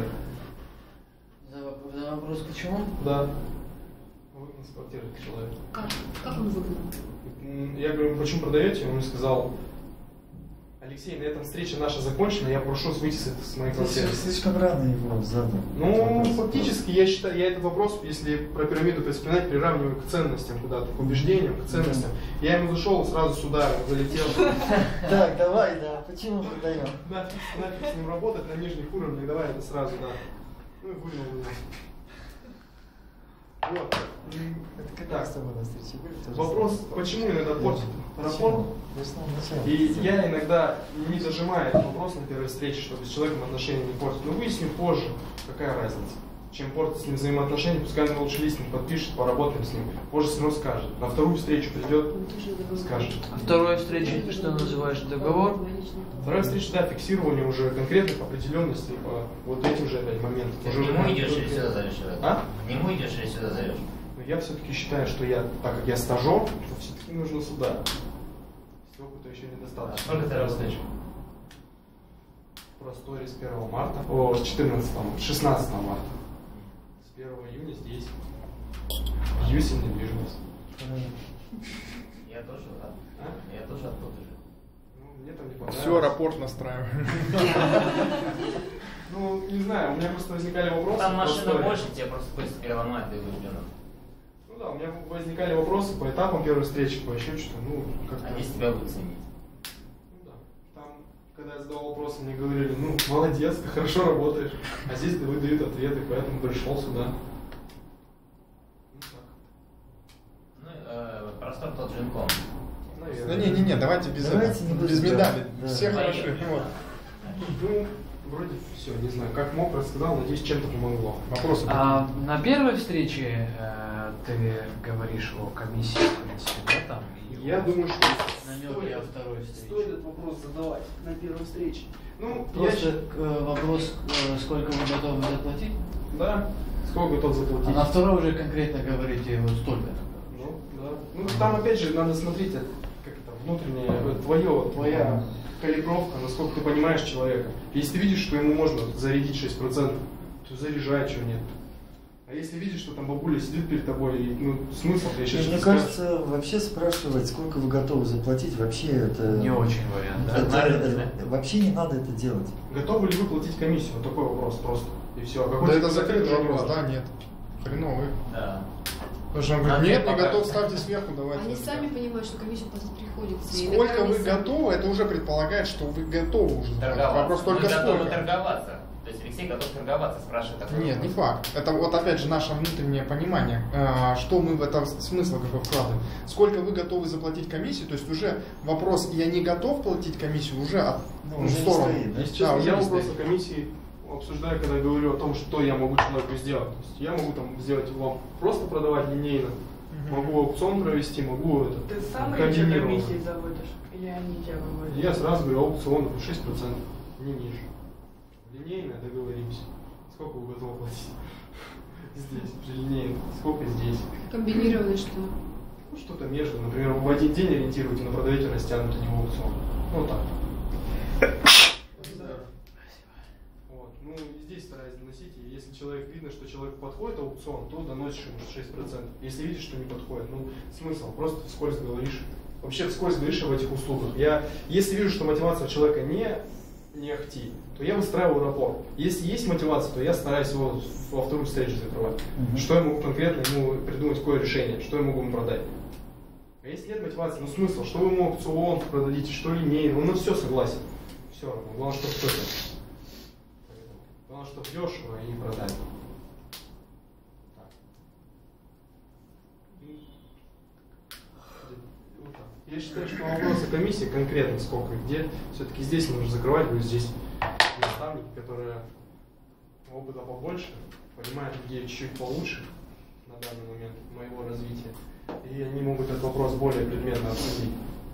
За вопрос почему? Да. Выгнал с квартиры человек. Как? Как он выгнал? Я говорю, почему продаете? Он мне сказал: Алексей, на этом встреча наша закончена, я прошу выйти с, с моей квартиры. Слишком рано его задал. Ну, фактически, я считаю, я этот вопрос, если про пирамиду вспоминать, приравниваю к ценностям куда-то, к убеждениям, к ценностям. Я ему зашел, сразу сюда залетел. Так, давай, да, почему продаем? Нафиг с ним работать на нижних уровнях, давай это сразу, да. Ну и выгнал меня. Вот. Как с тобой на встрече были? Вопрос, почему иногда портит рапорт? И я иногда не дожимаю этот вопрос на первой встрече, чтобы с человеком отношения не портить. Но выясню позже, какая разница. Чем портить с ним взаимоотношения, пускай он лучше листинг подпишет, поработаем с ним. Позже все равно скажет. На вторую встречу придет, скажет. А вторая встреча, ты что называешь, договор? Вторая встреча, да, фиксирование уже конкретных определенностей по вот этим же опять моментам. Ты к нему идешь или сюда зовешь? А? К нему идешь или сюда зовешь? Но я все-таки считаю, что я, так как я стажер, то все-таки нужно сюда. Опыта еще недостаточно. А сколько ты раз встречу? Про сторис первого марта. О, с четырнадцатого, шестнадцатого марта. С первого июня здесь. Юсин недвижимость. Я тоже, да? А? Я тоже оттуда же. Ну, мне там не понравилось. Все, рапорт настраиваем. Ну, не знаю, у меня просто возникали вопросы. Там машина больше, тебе просто быстро переломать, ты выбежал. Ну да, у меня возникали вопросы по этапам первой встречи, по еще что-то, ну, как-то... Они тебя будут ценить. Ну да. Там, когда я задал вопросы, мне говорили: ну, молодец, ты хорошо работаешь. А здесь выдают ответы, поэтому пришел сюда. Ну так. Ну, э, простор тот же инком. Да не-не-не, давайте без, давайте это, не без будем, медали. да. Все Да. хороши. Вот. Ну, вроде все, не знаю, как мог, рассказал, надеюсь, чем-то помогло. Вопросы? А на первой встрече э, ты говоришь о комиссии, в принципе, да, там? И Я думаю, что намеки о второй встрече. стоит этот вопрос задавать на первой встрече. Ну, Просто я... э, вопрос, э, сколько вы готовы заплатить? Да, сколько готов заплатить? А на второй уже конкретно говорите вот столько. Ну, да. Ну, там опять же надо смотреть, как это, внутреннее, твое, твоя калибровка, насколько ты понимаешь человека. Если ты видишь, что ему можно зарядить шесть процентов, то заряжай, чего нет. А если видишь, что там бабуля сидит перед тобой, и, ну, смысл, ты еще Мне кажется, вообще спрашивать, сколько вы готовы заплатить, вообще это... Не очень вариант, да? это- На рынке, это- Вообще не надо это делать. Готовы ли вы платить комиссию? Вот такой вопрос просто. И все. Да это закрытый вопрос, да, нет. Хреновый. Да. Потому что он говорит, Надо нет, не пока- готов, ставьте сверху, давайте. Они сами понимают, что комиссия платить приходится. и Сколько иногда вы они сами- готовы, это уже предполагает, что вы готовы уже. Торговаться. Вопрос только Мы готовы сколько. торговаться. То есть Алексей готов торговаться, спрашивает такой Нет, не вопрос. факт. Это вот опять же наше внутреннее понимание, а, что мы в это смысл какой вкладываем. Сколько вы готовы заплатить комиссию, то есть уже вопрос «я не готов платить комиссию» уже от Ну, ну, уже в не сторону. стоит, да? Если честно, уже я не вопрос стоит. о комиссии обсуждаю, когда говорю о том, что я могу человеку сделать. То есть я могу там сделать вам просто продавать линейно, могу аукцион провести, могу это Ты сам эти комбинированно. комиссии заводишь? Или они тебя выводят? Я сразу говорю, аукцион шесть процентов, не ниже. Линейно договоримся. Сколько вы готовы платить? Здесь, при линейно. Сколько здесь? Комбинированно что? Ну, что-то между. Например, вы в один день ориентируете на продавителя растянут, а не в аукцион. Вот так. Вот. Ну, и здесь стараюсь доносить. И если человек видно, что человек подходит аукцион, то доносишь ему шесть процентов. Если видишь, что не подходит, ну, смысл, просто вскользь говоришь. Вообще вскользь говоришь об этих услугах. Я, если вижу, что мотивация у человека не, не ахти, то я выстраиваю рапорт. Если есть мотивация, то я стараюсь его во вторую встречу закрывать. Мгм. Что я могу конкретно ему придумать, какое решение, что я могу ему продать. А если нет мотивации, ну смысл, что вы ему аукцион продадите, что линейно, он на все согласен. Все равно, главное, чтобы кто-то. Главное, чтобы дешево и продать. Так. И- вот так. Я считаю, что вопросы комиссии конкретно сколько и где, все-таки здесь нужно закрывать, будет здесь наставники, которые опыта побольше, понимают, где чуть-чуть получше на данный момент моего развития. И они могут этот вопрос более предметно обсудить.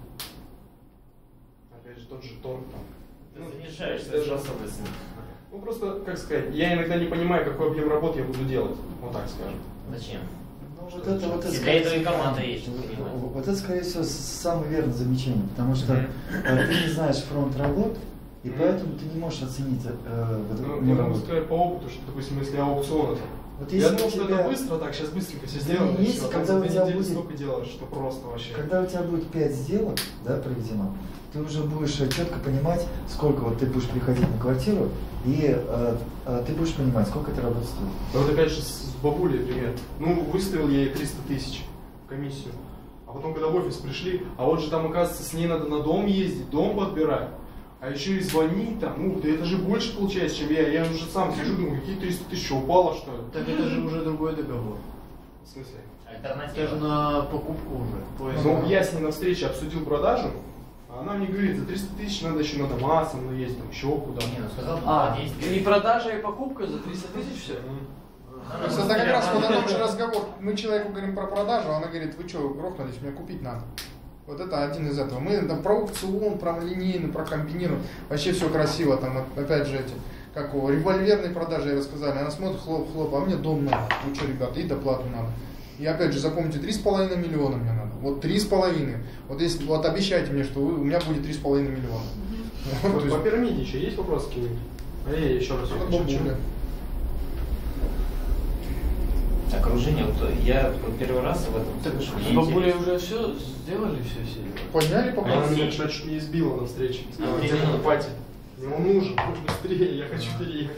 Опять же, тот же торг там. Ты занижаешься даже- способность. Ну просто, как сказать, я иногда не понимаю, какой объем работы я буду делать. Вот так скажем. Зачем? Ну, вот это, вот это, Для скорее этого и всего, команда есть, чтобы понимать. Вот это, скорее всего, с- самое верное замечание, потому что Мгм. э, ты не знаешь фронт работ, и Мгм. поэтому ты не можешь оценить э, вот эту Ну, ну, я могу работу. сказать по опыту, что, допустим, если аукцион это. Вот Я если думал, у что тебя- это быстро, так, сейчас быстренько все Да сделано. и есть, всё. А когда там у за две тебя недели будет- столько делаешь, что просто вообще. Когда у тебя будет пять сделок, да, проведено, ты уже будешь э, четко понимать, сколько вот ты будешь приходить на квартиру, и э, э, ты будешь понимать, сколько это работа стоит. Да вот опять же с с бабулей пример. Ну, выставил я ей триста тысяч в комиссию. А потом, когда в офис пришли, а вот же там, оказывается, с ней надо на дом ездить, дом подбирать. А еще и звонить там, ну, да это же больше получается, чем я. Я уже сам сижу, думаю, какие триста тысяч, что, упало, что ли? Так это же уже другой договор. В смысле? Это же Альтернатива. на покупку уже. То есть, Ну, я с ней на встрече обсудил продажу, а она мне говорит, за триста тысяч надо еще на дома со мной ездить, там еще куда. Не, ну сказал, А, два действия. и продажа, и покупка за триста тысяч все? То есть это как раз вот этот же разговор. Мы человеку говорим про продажу, а она говорит, вы что, грохнулись, мне купить надо. Вот это один из этого. Мы там про аукцион, про линейный, про комбинированный. Вообще все красиво. Там опять же эти, как его, револьверные продажи я рассказали. Она смотрит, хлоп-хлоп, а мне дом надо. Ну что, ребята, и доплату надо. И опять же, запомните, три с половиной миллиона мне надо. Вот три с половиной. Вот если, вот обещайте мне, что вы, у меня будет три с половиной миллиона. Вот, то Вот, есть, по пирамиде еще есть вопросы какие-нибудь? А я еще раз это хочу. бабуля. Окружение, вот я вот первый раз об этом Так, слышу. с мне бабулей интересно. уже все сделали, все сели. Подняли по Она полу. меня вчера чуть не избила на встрече. Сказала, А, где именно. покупать? Ему нужен, будь быстрее, я хочу переехать.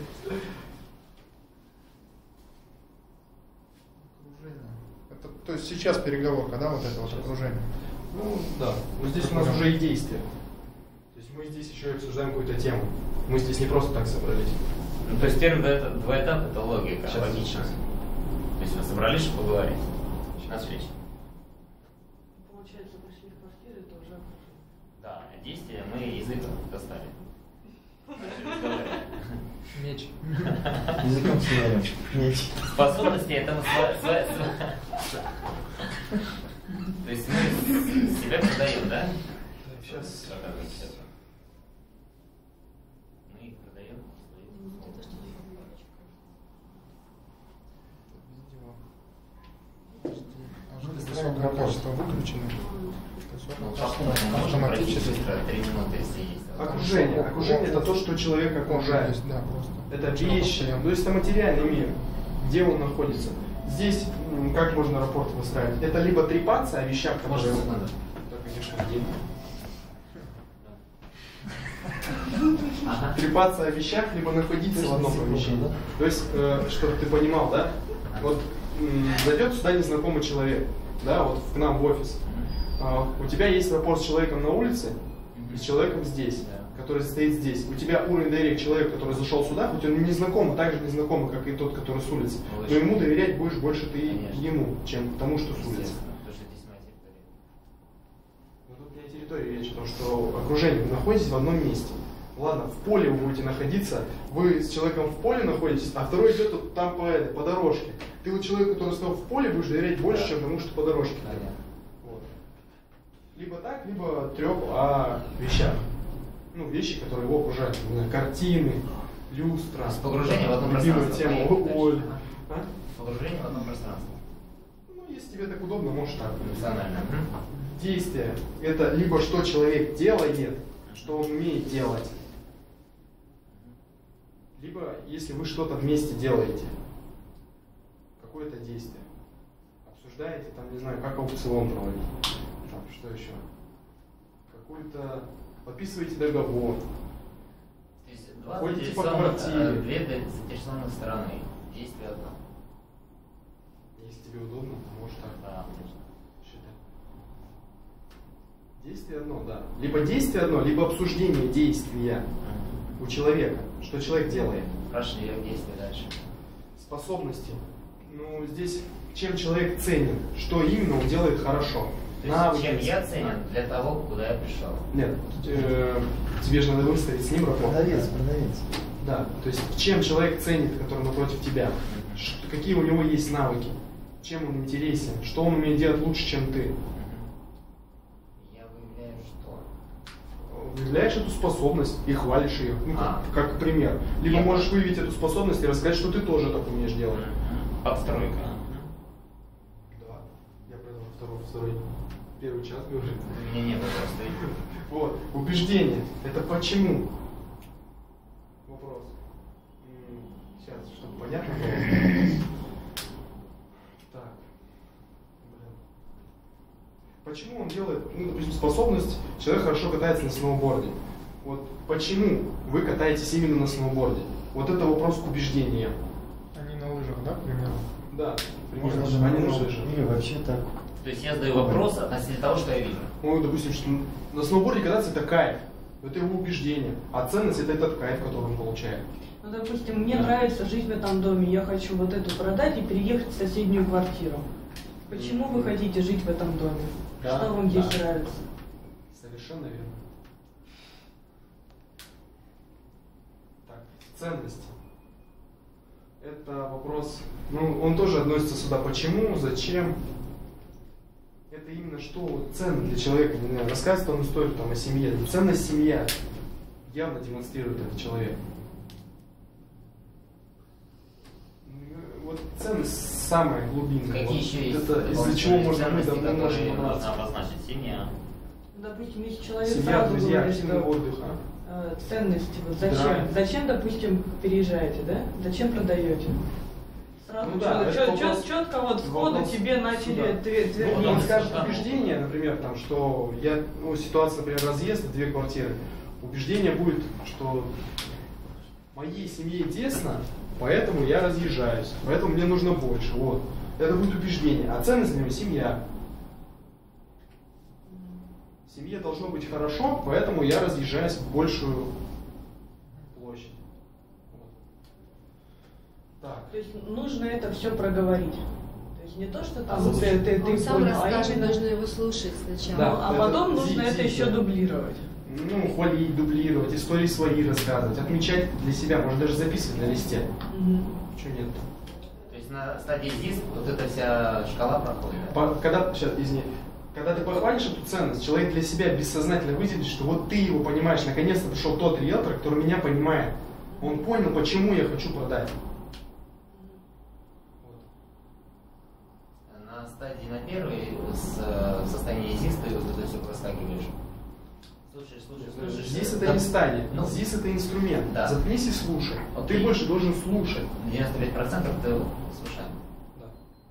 Это, то есть сейчас переговорка, да, вот это вот окружение. Ну да, но здесь у нас уже и действия. То есть мы здесь еще и обсуждаем какую-то тему. Мы здесь не просто так собрались. Ну, то есть первый два, два этапа это логика, Сейчас, логично. сейчас. То есть вы собрались, чтобы поговорить. На встрече. Получается, пришли в квартиру, это уже окружение. Да, а действия мы язык достали. Меч. Языком говорим. Меч. Способности это мы сва- сва- сва- То есть мы с- себя продаем, да? Сейчас. Оказывается, это. Мы их продаем. Высокое качество выключено. Ну, посмотрим, мы можем пройти Автоматически. быстро, три минуты, если есть. Окружение. Окружение это то, что человек окружает. Есть, да, просто. Это вещи, то есть это материальный мир, где он находится. Здесь м, как можно рапорт выстраивать? Это либо трепаться о вещах, которые... Может, надо. Да, конечно, один. Ага. трепаться о вещах, либо находиться в одном помещении. То есть, э, чтобы ты понимал, да, вот м, зайдет сюда незнакомый человек, да, вот к нам в офис. А, у тебя есть вопрос с человеком на улице и с человеком здесь, который стоит здесь. У тебя уровень доверия к человеку, который зашел сюда, хоть он не знакомый, так же не знакомый, как и тот, который с улицы. Но ему доверять будешь больше ты Конечно. ему, чем тому, что с улицы. Потому что здесь моя территория. Но тут не о территории речь, потому что окружение, вы находитесь в одном месте. Ладно, в поле вы будете находиться, вы с человеком в поле находитесь, а второй идет вот там по, этой, по дорожке. Ты вот человеку, который стоял в поле, будешь доверять больше, Да. чем тому, что по дорожке. Понятно. Вот. Либо так, либо треп о вещах. Ну, вещи, которые его окружают. Не знаю, картины, люстра. С погружением в одно любимая пространство. тема. Поехали Оль. дальше. А? Погружение в одно пространство. Ну, если тебе так удобно, можешь так. Эмоционально. Действие – это либо что человек делает, что он умеет делать, либо если вы что-то вместе делаете, какое-то действие. Обсуждаете, там, не знаю, как аукцион проводить, там, что еще, какой-то, подписываете договор. То есть два Ходите по заинтересованных, квартире. э, две заинтересованных стороны. Действие одно. Если тебе удобно, то можешь так Да, конечно. считать. Действие одно, да. Либо действие одно, либо обсуждение действия у человека, что человек делает. Прошли действие дальше. Способности. Ну, здесь чем человек ценен, что именно он делает хорошо. То есть, Навыки. чем я ценен для того, куда я пришел. Нет, э, тебе же надо выставить с ним рапорт. Продавец, продавец. Да, то есть чем человек ценит, который напротив тебя, Ш- какие у него есть навыки, чем он интересен, что он умеет делать лучше, чем ты. Я выявляю что? Выявляешь эту способность и хвалишь ее, ну, А. как, как пример. Либо Я можешь понял. выявить эту способность и рассказать, что ты тоже так умеешь делать. Подстройка. Да, я про это второй, второй, первый час говорю. У меня нет просто. Вот, убеждение. Это почему? Вопрос. М, Сейчас, чтобы понятно было. Так. Блин. Почему он делает, ну, допустим, способность, человек хорошо катается на сноуборде. Вот почему вы катаетесь именно на сноуборде? Вот это вопрос к убеждениям. Они на лыжах, да, к примеру? Да, Можно примерно. же на Они на лыжах. лыжах. Или вообще так. То есть я задаю вопрос относительно того, что я вижу. Ну, допустим, что на сноуборде кататься это кайф. Это его убеждение. А ценность это этот кайф, который он получает. Ну, допустим, мне нравится жить в этом доме, я хочу вот эту продать и переехать в соседнюю квартиру. Почему вы хотите жить в этом доме? Да, Что вам здесь да. нравится? Совершенно верно. Так, ценности. Это вопрос, ну, он тоже относится сюда. Почему, зачем? Это именно что вот ценно для человека. Не знаю, рассказывает он историю там, о семье. Ценность семья явно демонстрирует этот человек. Ну, Вот ценность самая глубинная. Какие Вот еще есть это из-за чего можно мы ценности, давно можем которые можно набраться. обозначить? Семья. Допустим, если человек Семья, сразу друзья, говорит, активный что отдых. а? э, ценности, вот зачем, Да. зачем, допустим, переезжаете, да? Зачем продаете? Сразу Ну да, это вопрос- четко вот сходу вопрос тебе начали сюда. твер- Ну, твердить. он скажет Да. убеждение, например, там, что я, ну, ситуация, например, разъезд, две квартиры. Убеждение будет, что моей семье тесно, поэтому я разъезжаюсь, поэтому мне нужно больше. Вот. Это будет убеждение. А ценность для него семья. Семье должно быть хорошо, поэтому я разъезжаюсь в большую площадь. Вот. Так. То есть нужно это все проговорить. То есть не то, что там Озвучить. ты, ты, ты Он сам понял, а расскажет, именно- нужно его слушать сначала. Да. Ну, а это потом нужно зи- это зи- еще да. дублировать. Ну, хвалить, дублировать, истории свои рассказывать, отмечать для себя, может даже записывать на листе. Мгм. Чего нет? То есть на стадии ЗИС вот эта вся шкала проходит. да? По- Когда, сейчас, извини, когда ты похвалишь эту ценность, человек для себя бессознательно выделит, что вот ты его понимаешь, наконец-то пришел тот риэлтор, который меня понимает. Он понял, почему я хочу продать. Вот. На стадии на первой с, э, в состоянии ЗИС ты вот это все проскакиваешь. Слушаешь, слушаешь, слушаешь. Здесь Да. это не стадия, Ну, здесь это инструмент. Да. Заткнись и слушай. Окей. Ты больше должен слушать. девяносто пять процентов ты слушаешь. Да.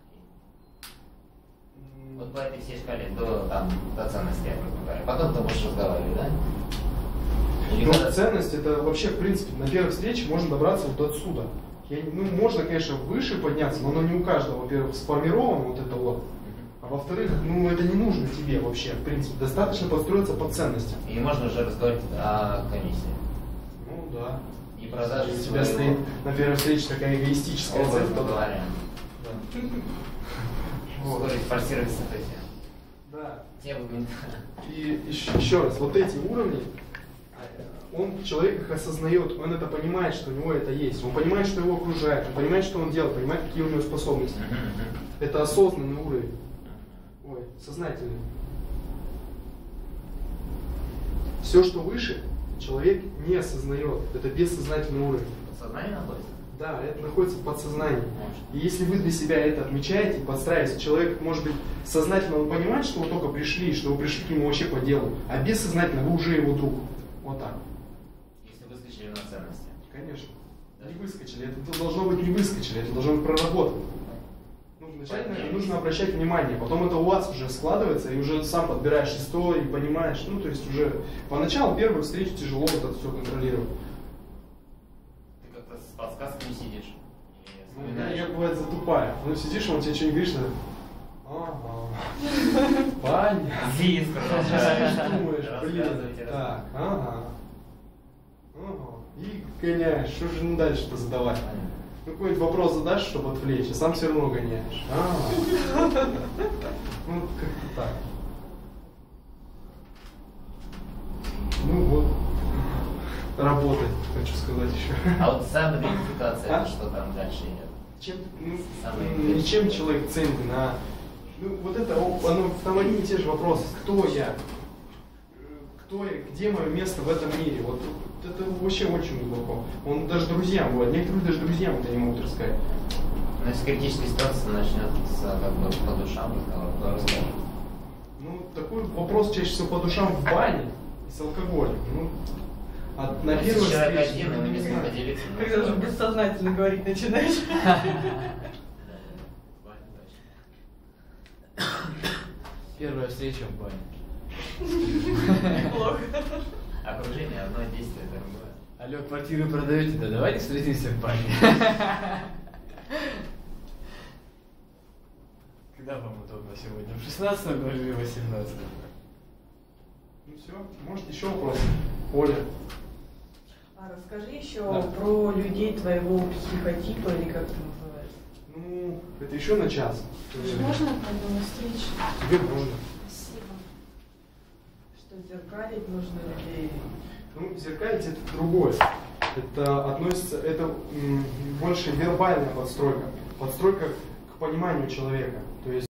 Вот по этой всей шкале до, там, до ценности, я грубо говоря. Потом ты можешь разговаривать, да? Или Но когда- ценность это вообще, в принципе, на первой встрече можно добраться вот отсюда. Я, не- ну, можно, конечно, выше подняться, но оно не у каждого, во-первых, сформировано вот это вот. А во-вторых, ну это не нужно тебе вообще, в принципе. Достаточно подстроиться по ценностям. И можно уже разговаривать о комиссии. Ну да. И продажи Если у тебя своего- стоит на первой встрече такая эгоистическая Образ цель, то да. говоря. Да. Вот. Скорость форсировать события. Да. Тема комментария. И еще, еще раз, вот эти уровни, он человек их осознает, он это понимает, что у него это есть. Он понимает, что его окружает, он понимает, что он делает, понимает, какие у него способности. Это осознанный уровень. Ой, сознательный. Все, что выше, человек не осознает. Это бессознательный уровень. Подсознание находится? Да, это находится в подсознании. Может. И если вы для себя это отмечаете и подстраиваетесь, человек, может быть, сознательно он понимает, что вы только пришли, что вы пришли к нему вообще по делу, а бессознательно вы уже его друг. Вот так. Если выскочили на ценности. Конечно. Не выскочили. Это должно быть не выскочили, это должно быть проработано. Ну, вначале на это нужно обращать внимание, потом это у вас уже складывается, и уже сам подбираешь истории, понимаешь. Ну, то есть уже поначалу первую встречу тяжело вот это все контролировать. Ты как-то с подсказками сидишь. И Ну, вспоминаешь. я бывает затупая. Ну, сидишь, он тебе что-нибудь говорит, что ага, понятно. Зис, продолжаешь. Думаешь, блин, Рассказывайте, так, ага, ага. И гоняешь, что же ну дальше-то задавать? Ну, какой-нибудь вопрос задашь, чтобы отвлечь, а сам все равно гоняешь. Ага. Ну, как-то так. Ну вот, работать, хочу сказать еще. А вот самоидентификация, А? это что там дальше идет? Чем, ну, Самый не чем человек ценен, а ну, вот это, о, оно, там одни и те же вопросы. Кто я? Э, Кто я? Где мое место в этом мире? Вот, вот это вообще очень глубоко. Он даже друзьям бывает. Некоторые даже друзьям это не могут рассказать. Но если критическая ситуация начнется как бы по душам разговор, то расскажешь. Ну, такой вопрос чаще всего по душам в бане и с алкоголем. Ну, а на Если первой человек встрече, один, ну, ему не не с кем знаю. поделиться. ну, Когда уже это- бессознательно говорить начинаешь. Первая встреча в бане. Плохо. Окружение одно, действие другое. Алло, квартиру продаете? Да давайте встретимся в бане. Когда вам удобно сегодня? В шестнадцатом году или в восемнадцатом? Ну все, может еще вопрос? Оля. А расскажи еще Да. про людей твоего психотипа, или как это называется. Ну, это еще на час. Можно пойду на встречу? Тебе можно. Спасибо. Что зеркалить нужно людей. Ну, зеркалить это другое. Это относится, это м, больше вербальная подстройка. Подстройка к пониманию человека. То есть